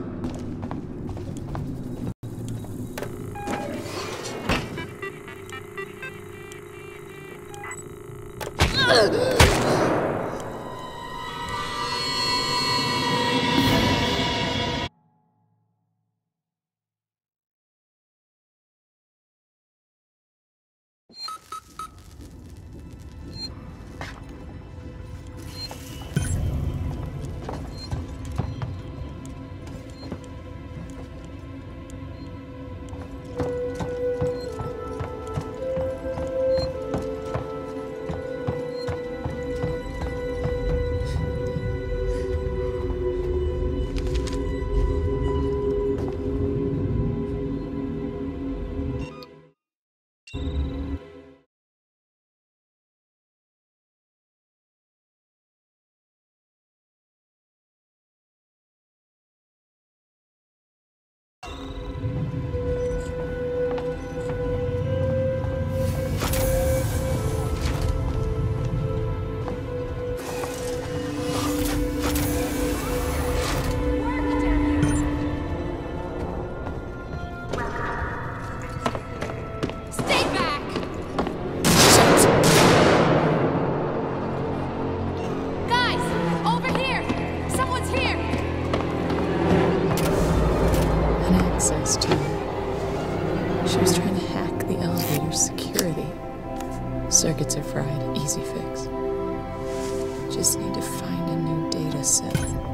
She was trying to hack the elevator's security. Circuits are fried, easy fix. Just need to find a new data set.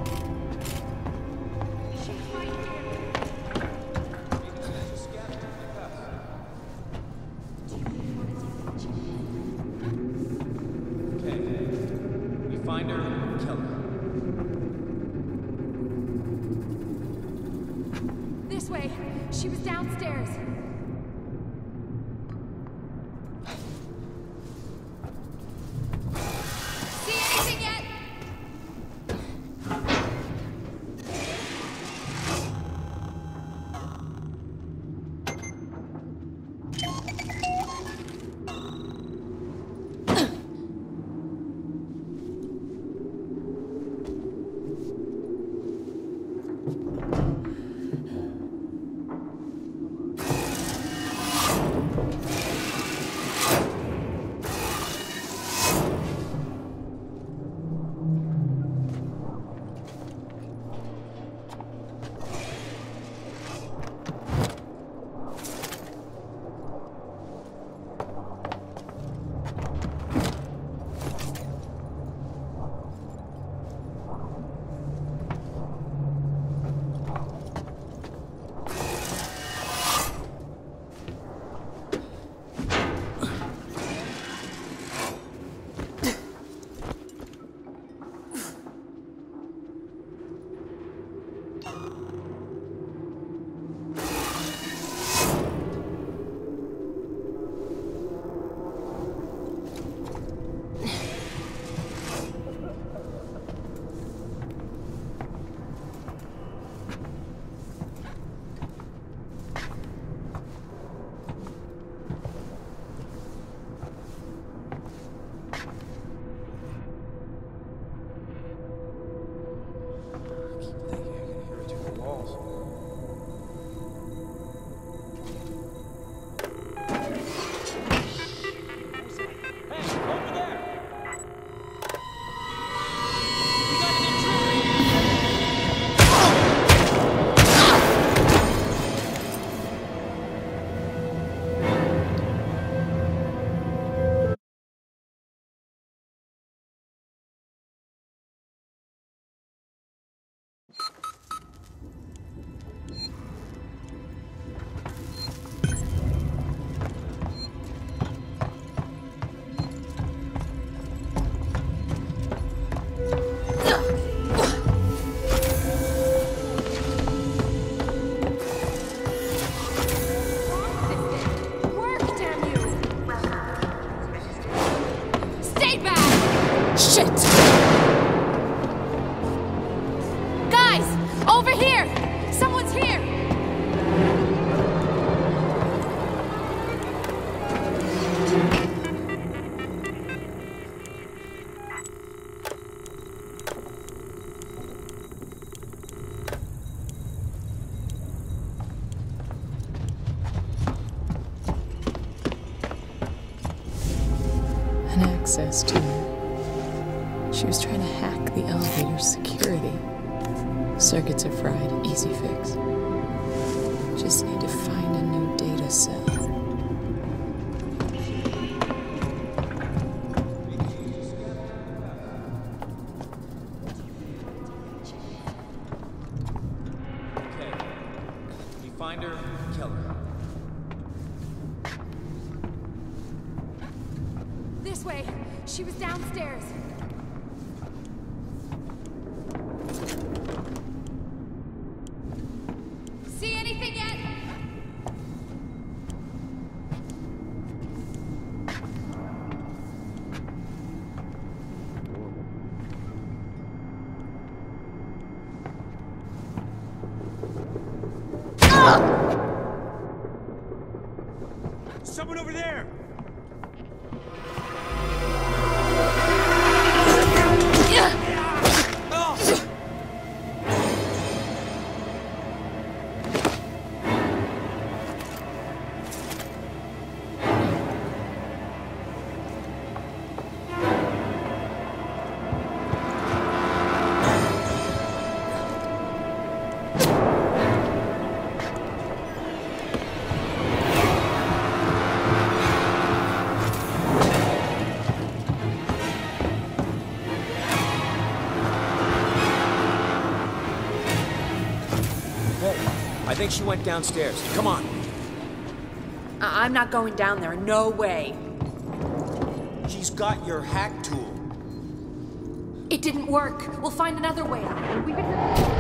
Find her, kill her. This way. She was downstairs. See anything yet? access to her. She was trying to hack the elevator's security. Circuits are fried, easy fix. Just need to find a new data cell. Finder, Keller. This way. She was downstairs. See anything yet? Someone over there! I think she went downstairs. Come on. I'm not going down there. No way. She's got your hack tool. It didn't work. We'll find another way out. We've been...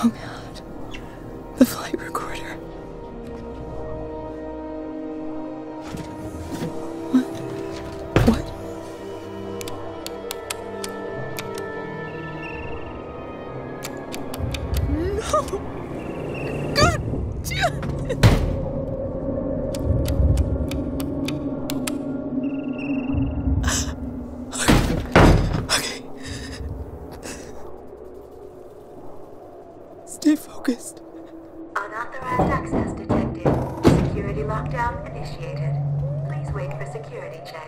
Oh God. The flight recorder. What? No! God damn it! Okay. Stay focused. Unauthorized access detected. Security lockdown initiated. Please wait for security check.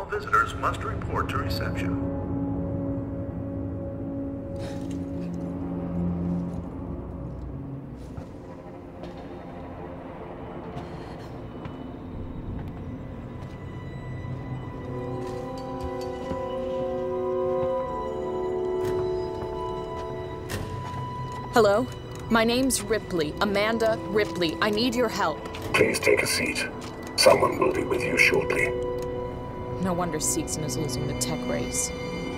all visitors must report to reception. Hello? My name's Ripley. Amanda Ripley. I need your help. Please take a seat. Someone will be with you shortly. No wonder Seegson is losing the tech race.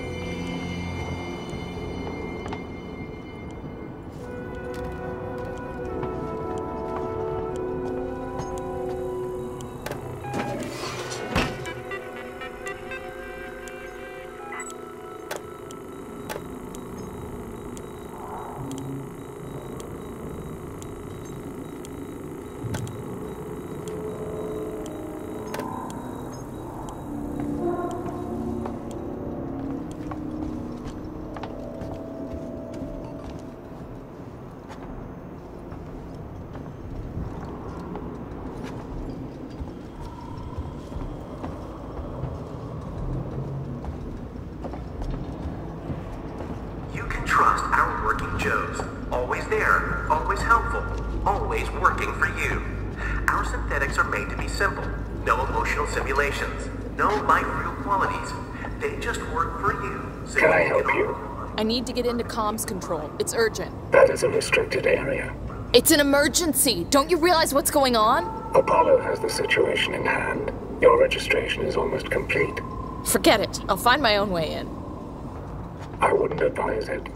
Joes. Always there, always helpful, always working for you. Our synthetics are made to be simple. No emotional simulations, no life real qualities. They just work for you. So Can I help you? I need to get into comms control. It's urgent. That is a restricted area. It's an emergency. Don't you realize what's going on? Apollo has the situation in hand. Your registration is almost complete. Forget it. I'll find my own way in. I wouldn't advise it.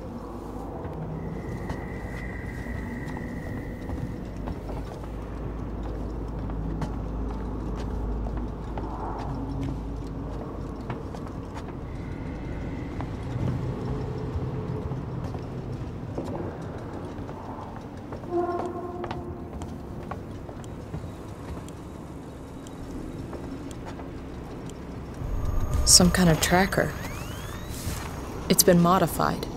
Some kind of tracker. It's been modified.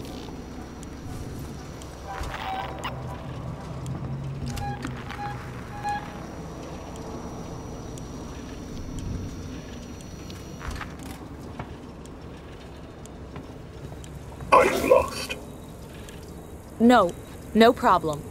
Are you lost? No, no problem.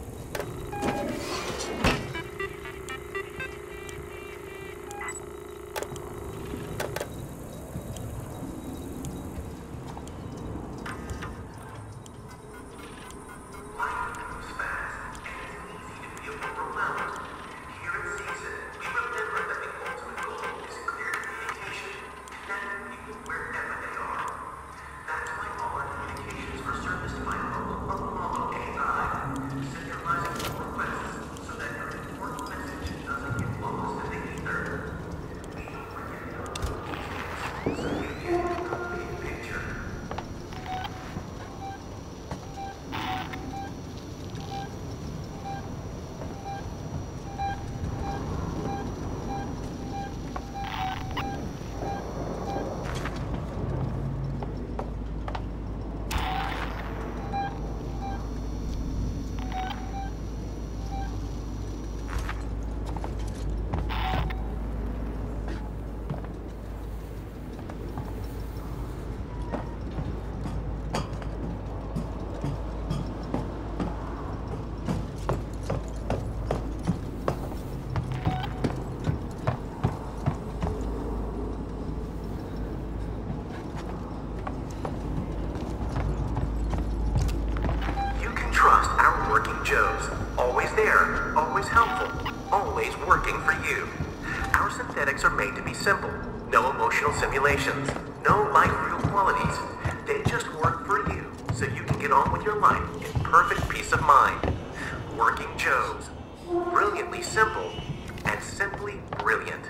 Joes. Always there, always helpful, always working for you. Our synthetics are made to be simple. No emotional simulations, no life real qualities. They just work for you, so you can get on with your life in perfect peace of mind. Working Joes. Brilliantly simple and simply brilliant.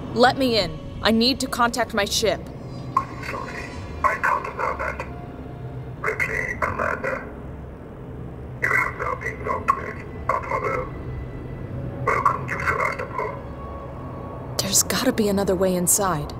Let me in. I need to contact my ship. Sorry, I can't allow that. Ripley, Amanda, you have now been locked with Apollo. Welcome to Sevastopol. There's gotta be another way inside.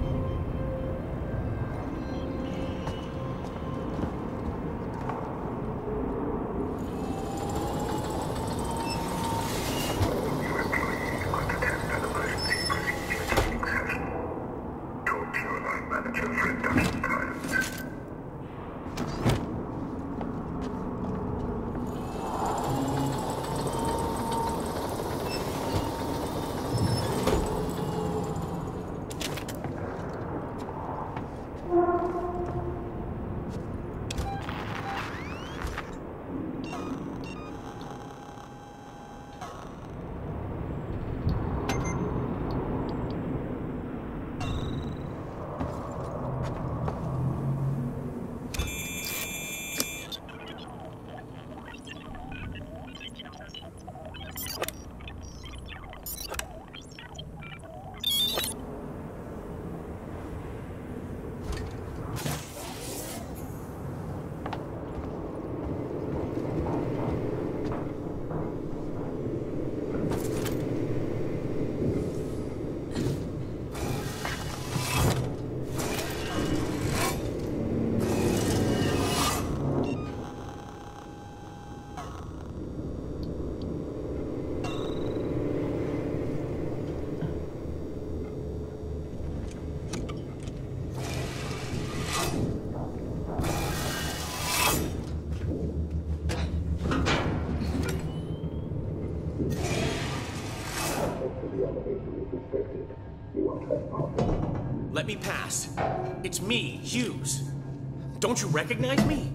Let me pass. It's me, Hughes. Don't you recognize me?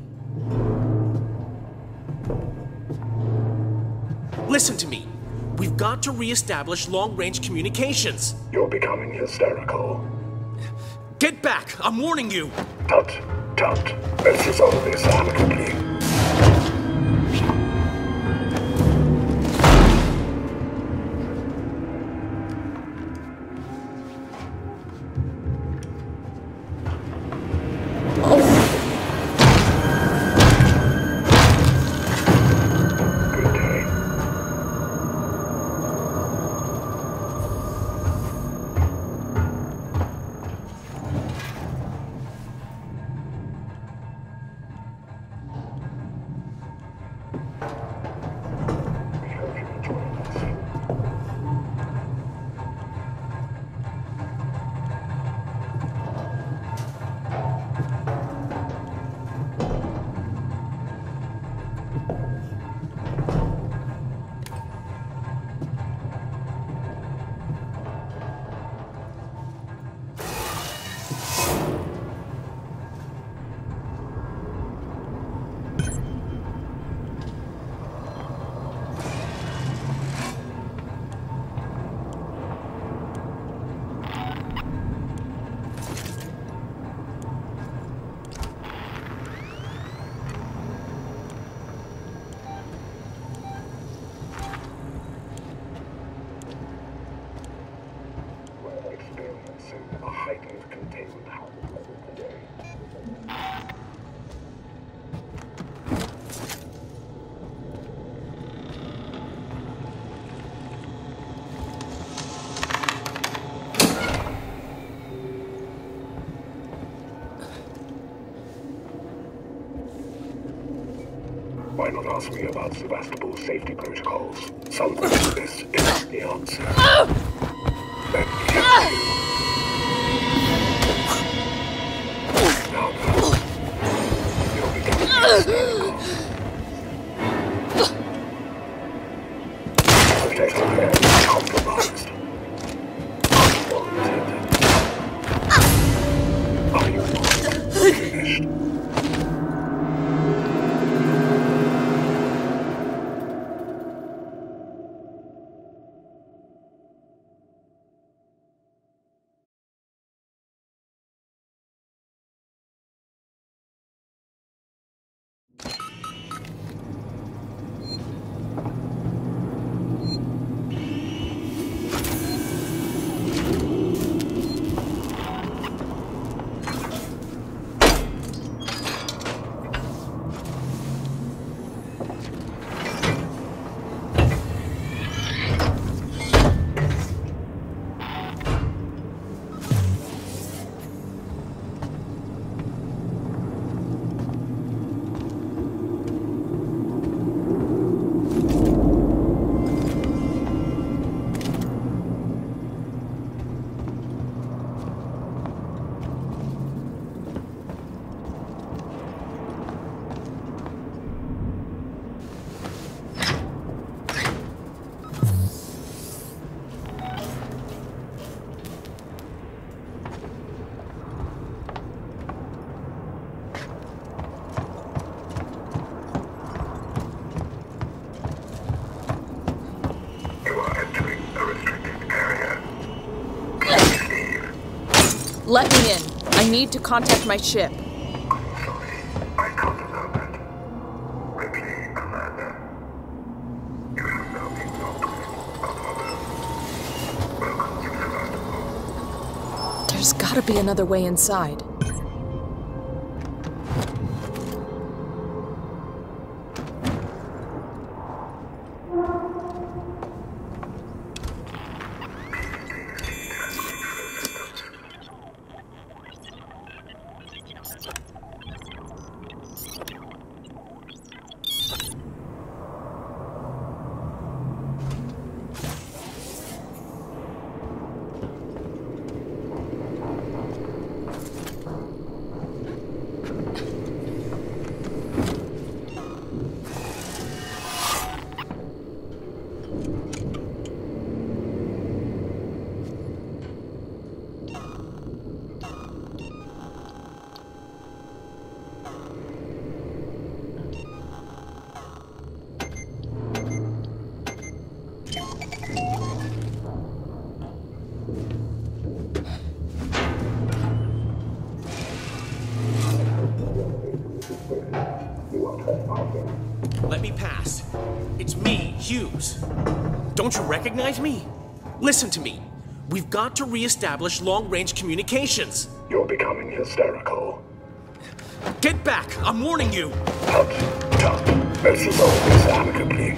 Listen to me. We've got to re-establish long-range communications. You're becoming hysterical. Get back! I'm warning you! Tut, tut. Let's resolve this amicably. A heightened containment level today. Why not ask me about Sevastopol's safety protocols? Something to this is the answer. Let me help you. Compromised. Are you finished? Let me in. I need to contact my ship. I can't allow that. Ripley, Amanda. You have now been locked with Apollo. Welcome to Sevastopol. There's gotta be another way inside. Let me pass. It's me, Hughes. Don't you recognize me? Listen to me. We've got to re-establish long-range communications. You're becoming hysterical. Get back! I'm warning you! Tut, tut. Let's resolve this amicably.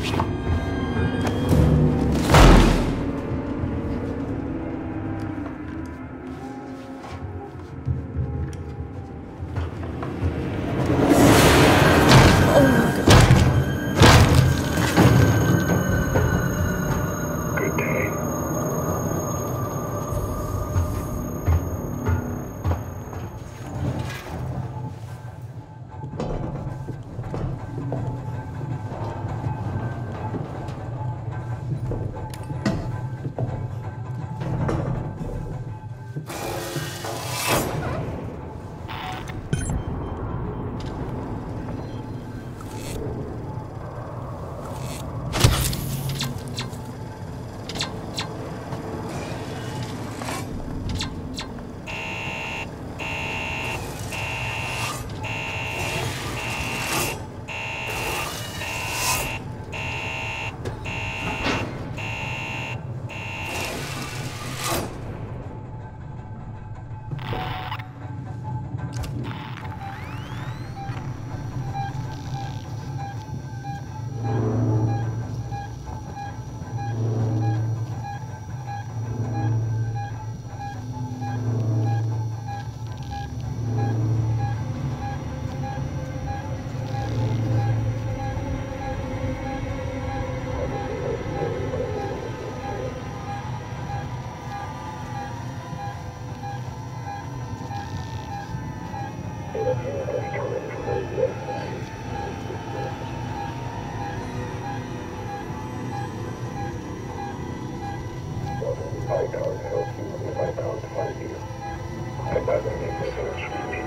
I can't help you if I can't find you. I'd rather make the search routine.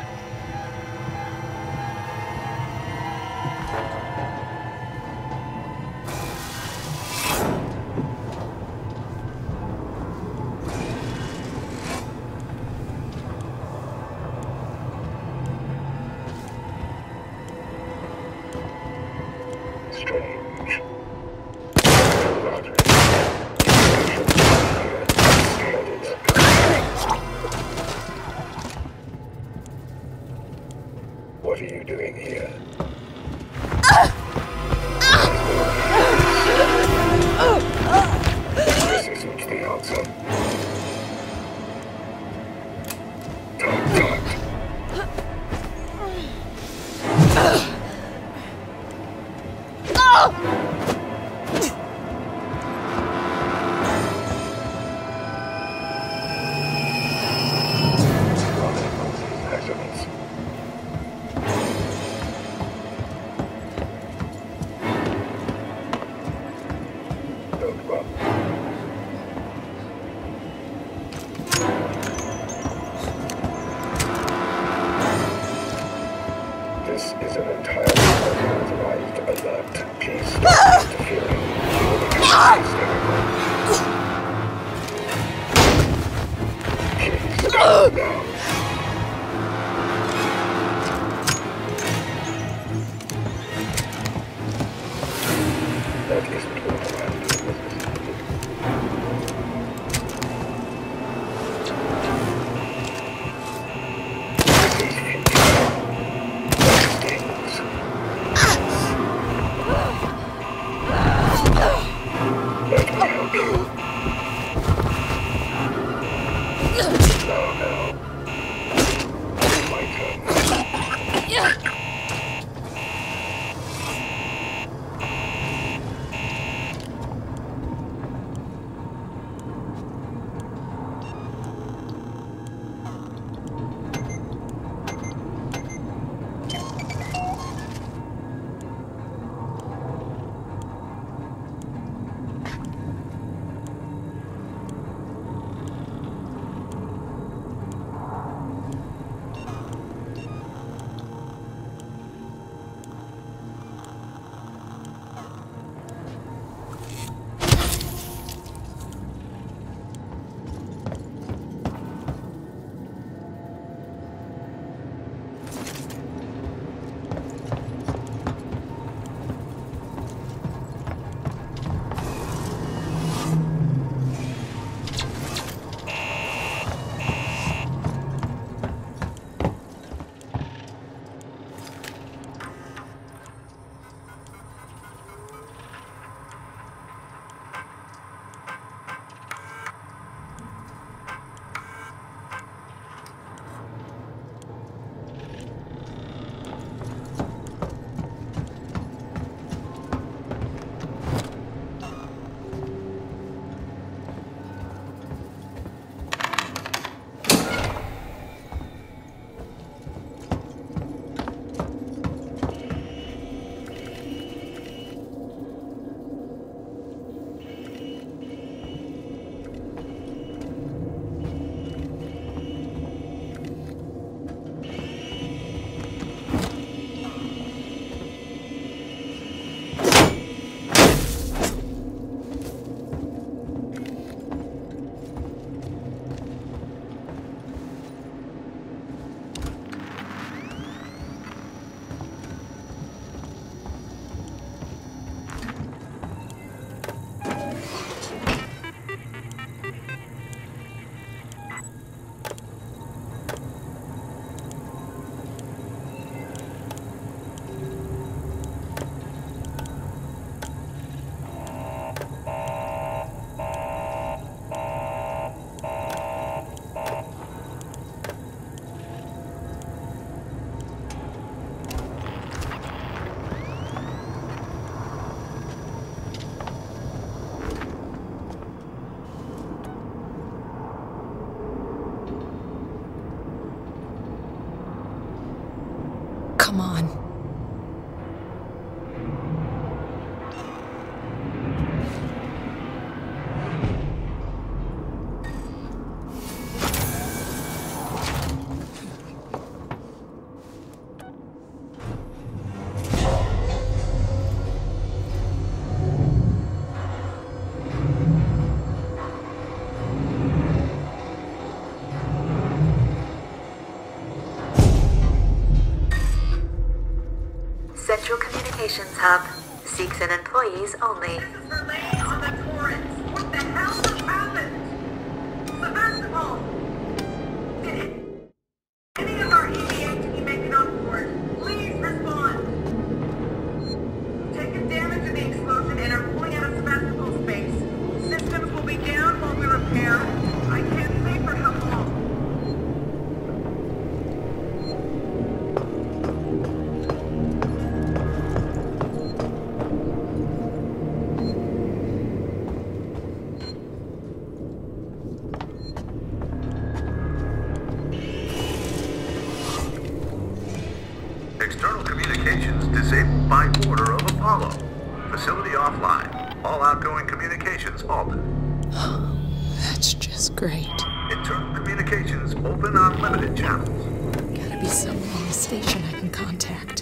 Strange. Roger. What are you doing here? This isn't the answer. This is an entirely unauthorized alert. Please stop interfering. You will become hysterical. Please, no. Come on. Central Communications Hub. Seeks and employees only. Relay on the Torrens. What the hell just happened? Sevastopol! Did any of our EVA make it on board? Please respond. Taken damage in the explosion and are pulling out of Sevastopol space. Systems will be down while we repair. I can't say for how long. External communications disabled by order of Apollo. Facility offline. All outgoing communications halted. That's just great. Internal communications open on limited channels. Gotta be someone on the station I can contact.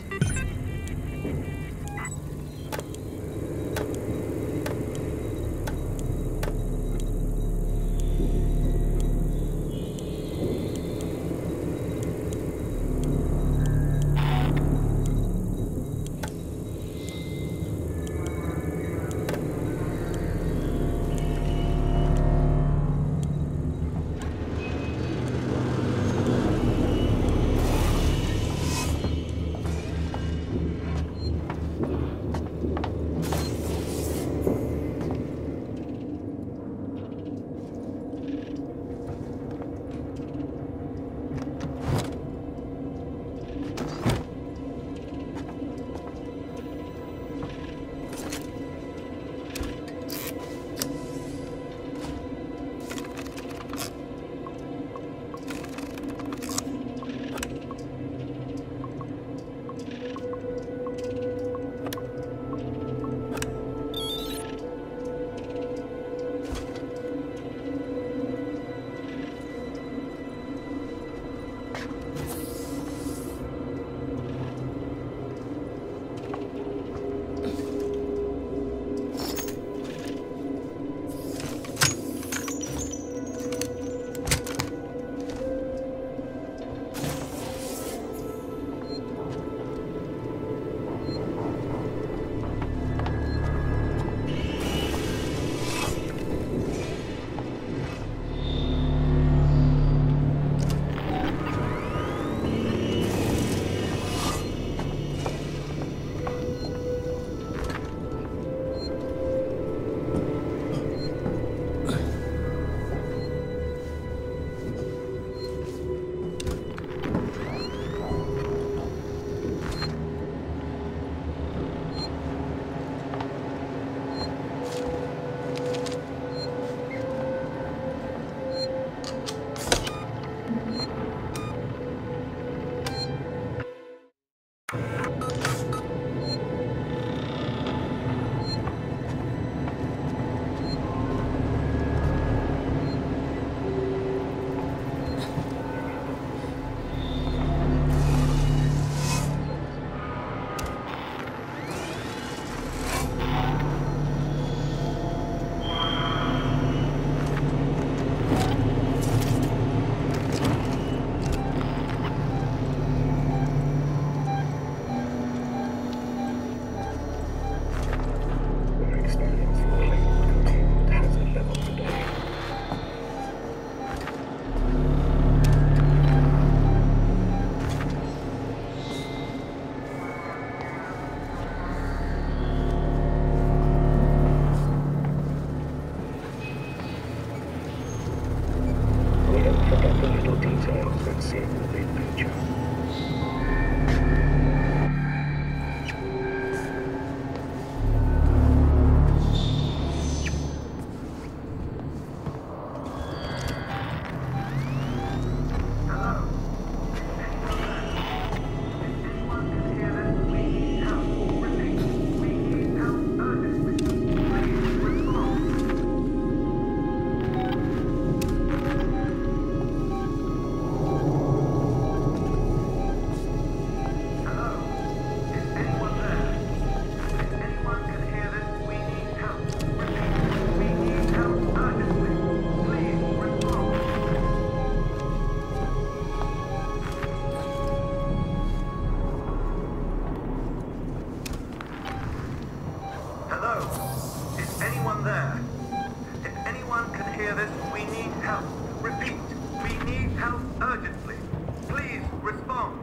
there? If anyone can hear this, we need help. Repeat, we need help urgently. Please respond.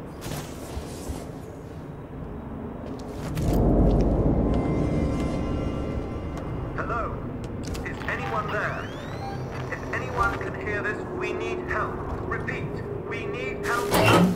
Hello? Is anyone there? If anyone can hear this, we need help. Repeat, we need help.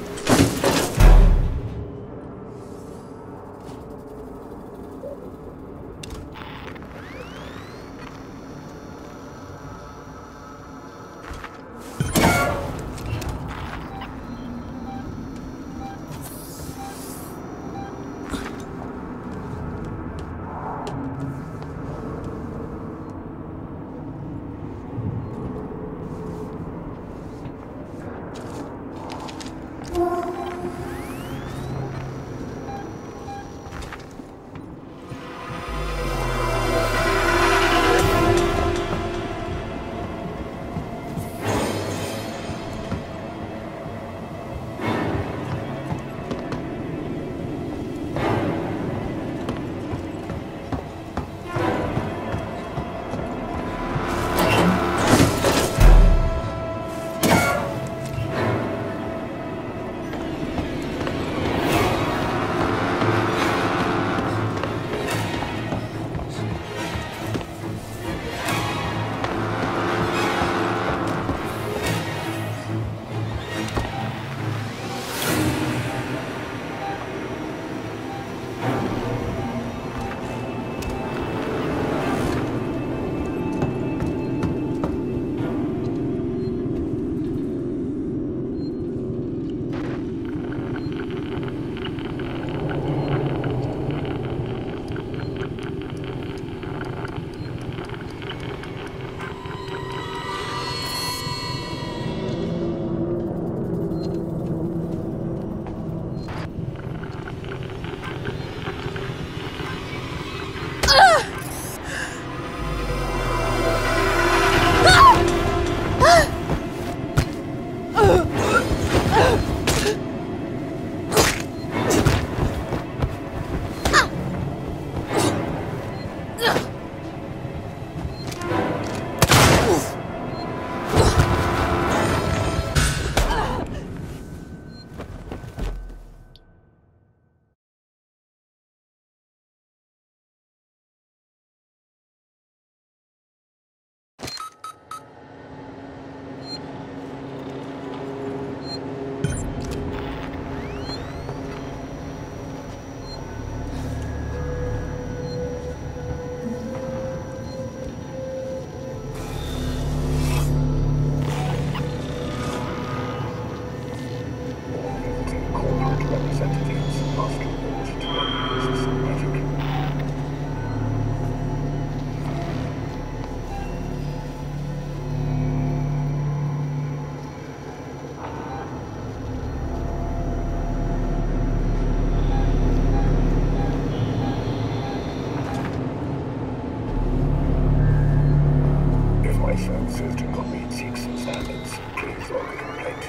Services do not meet Seegson standards. Please log the complaint.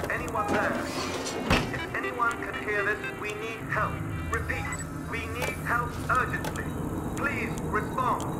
If anyone can hear this, we need help. Repeat, we need help. urgently. Please respond.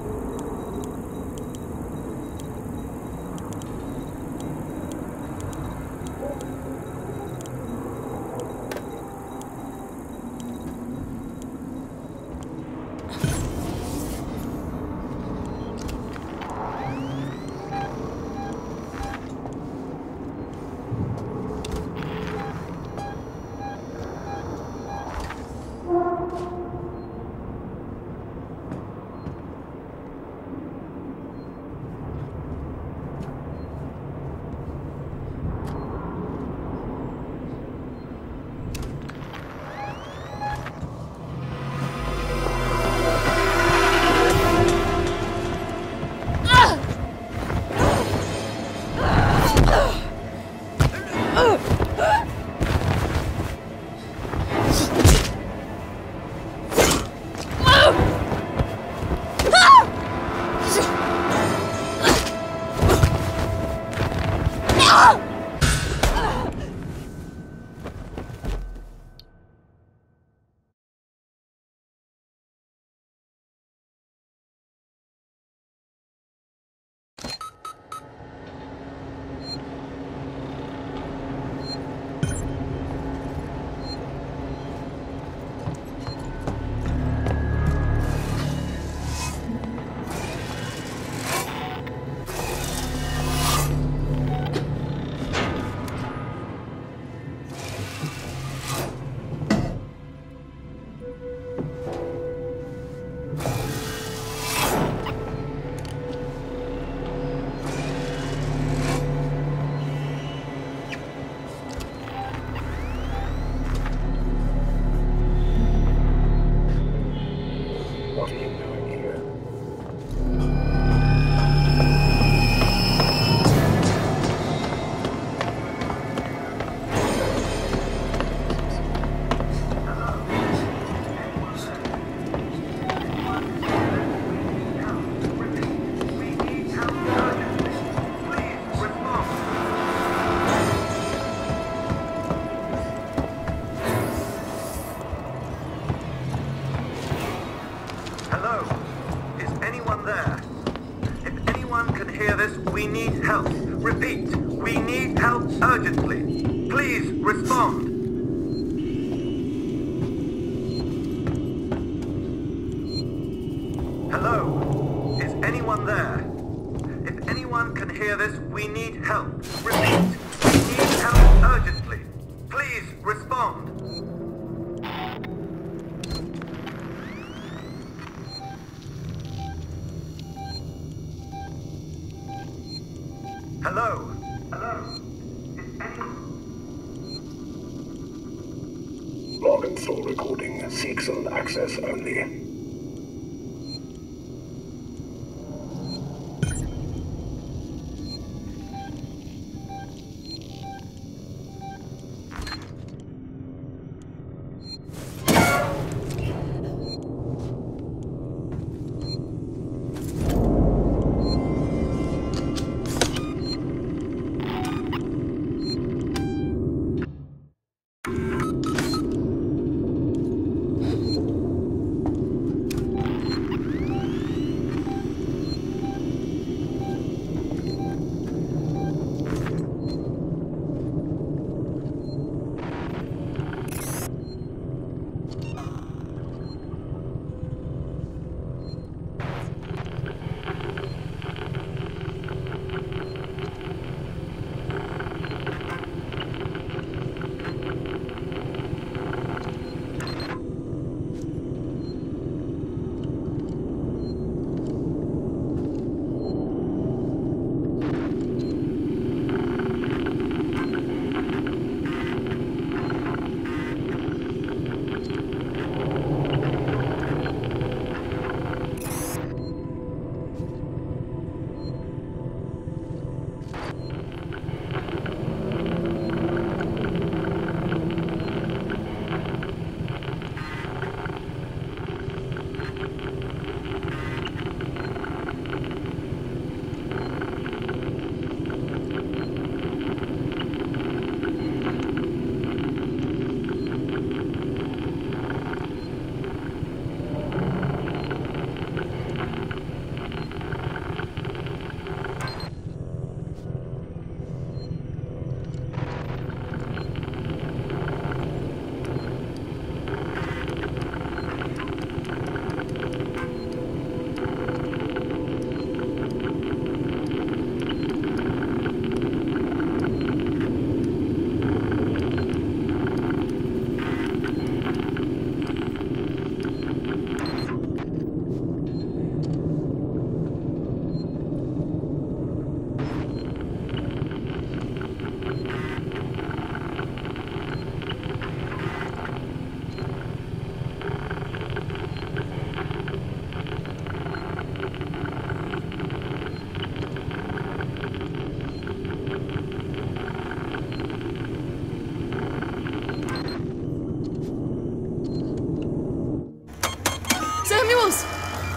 We need help. Repeat, we need help urgently. Please respond. Hello? Is anyone there? If anyone can hear this, we need help. Repeat, we need help urgently. Please respond. Hello? Hello? Is anyone... Log and soul recording. Seegson access only.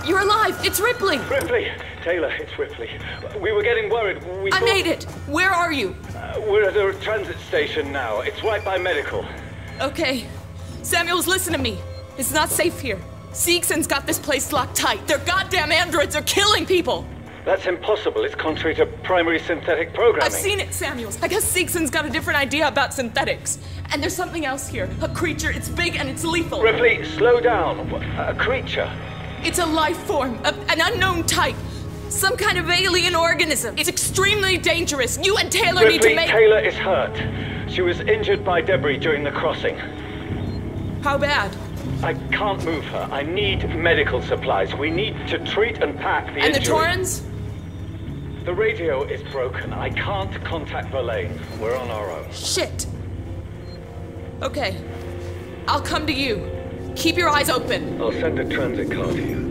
You're alive! It's Ripley! Ripley! Taylor, it's Ripley. We were getting worried. I made it! Where are you? We're at a transit station now. It's right by medical. Okay. Samuels, listen to me. It's not safe here. Seegson's got this place locked tight. They're goddamn androids are killing people! That's impossible. It's contrary to primary synthetic programming. I've seen it, Samuels. I guess Seegson's got a different idea about synthetics. And there's something else here. A creature. It's big and it's lethal. Ripley, slow down. A creature? It's a life form. An unknown type. Some kind of alien organism. It's extremely dangerous. You and Taylor need to make... Taylor is hurt. She was injured by debris during the crossing. How bad? I can't move her. I need medical supplies. We need to treat and pack the injury. And the Torrens? The radio is broken. I can't contact Verlaine. We're on our own. Shit. Okay. I'll come to you. Keep your eyes open. I'll send a transit car to you.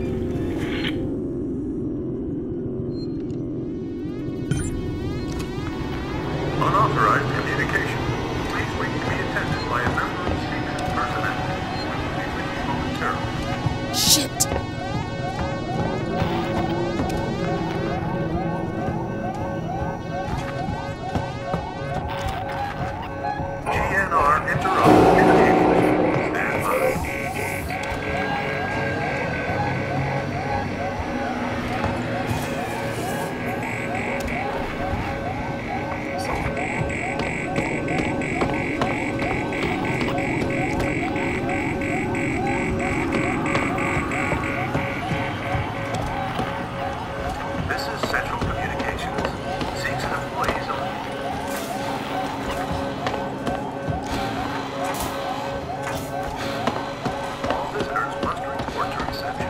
Unauthorized communication. Please wait to be attended by a member of Seegson's personnel. We will be with you momentarily. Shit. GNR interrupt communication. Stand by. This is Central Communications. Seegson employees on... All visitors must report to reception.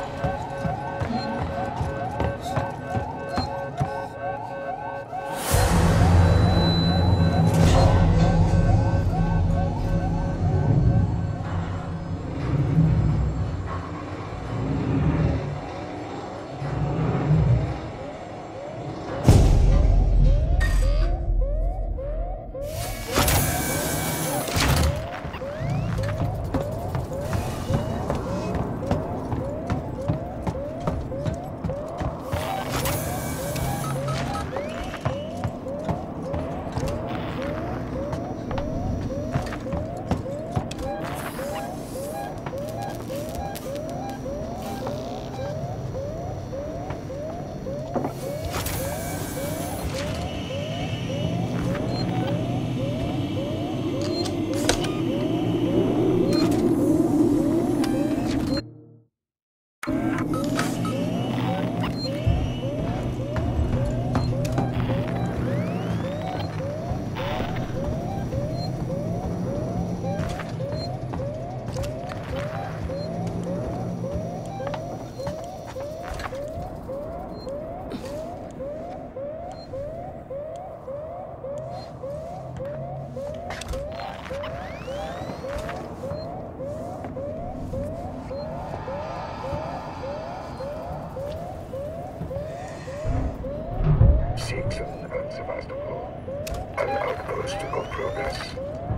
Seegson and Sevastopol, an outpost of progress.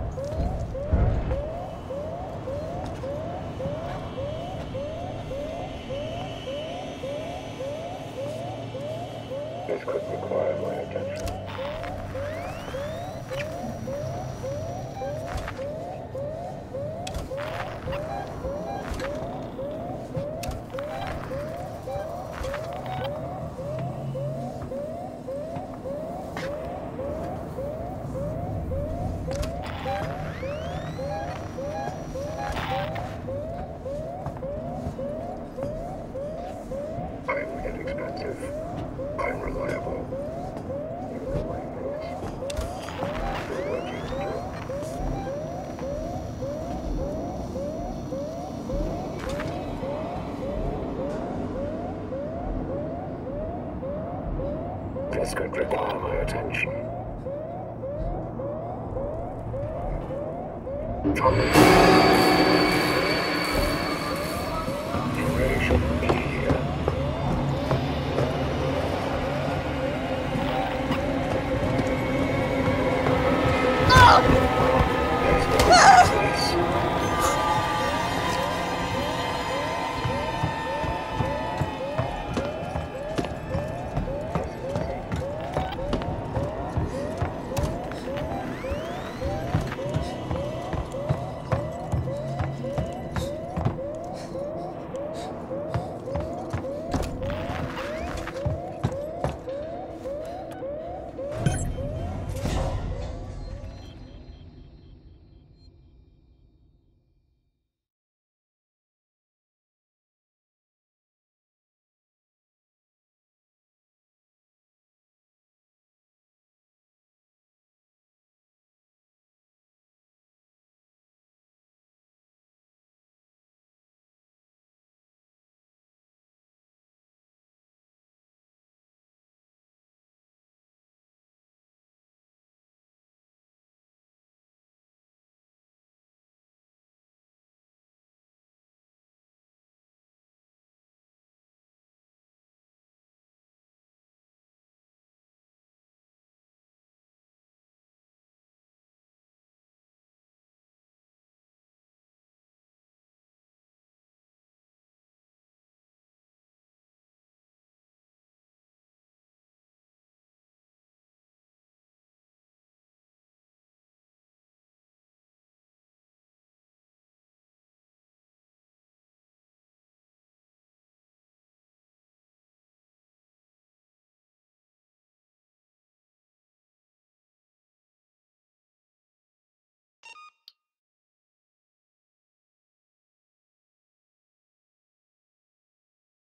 This could require my attention. I'm inexpensive. I'm reliable. You know my rules. Do what you do. This could require my attention. Thomas.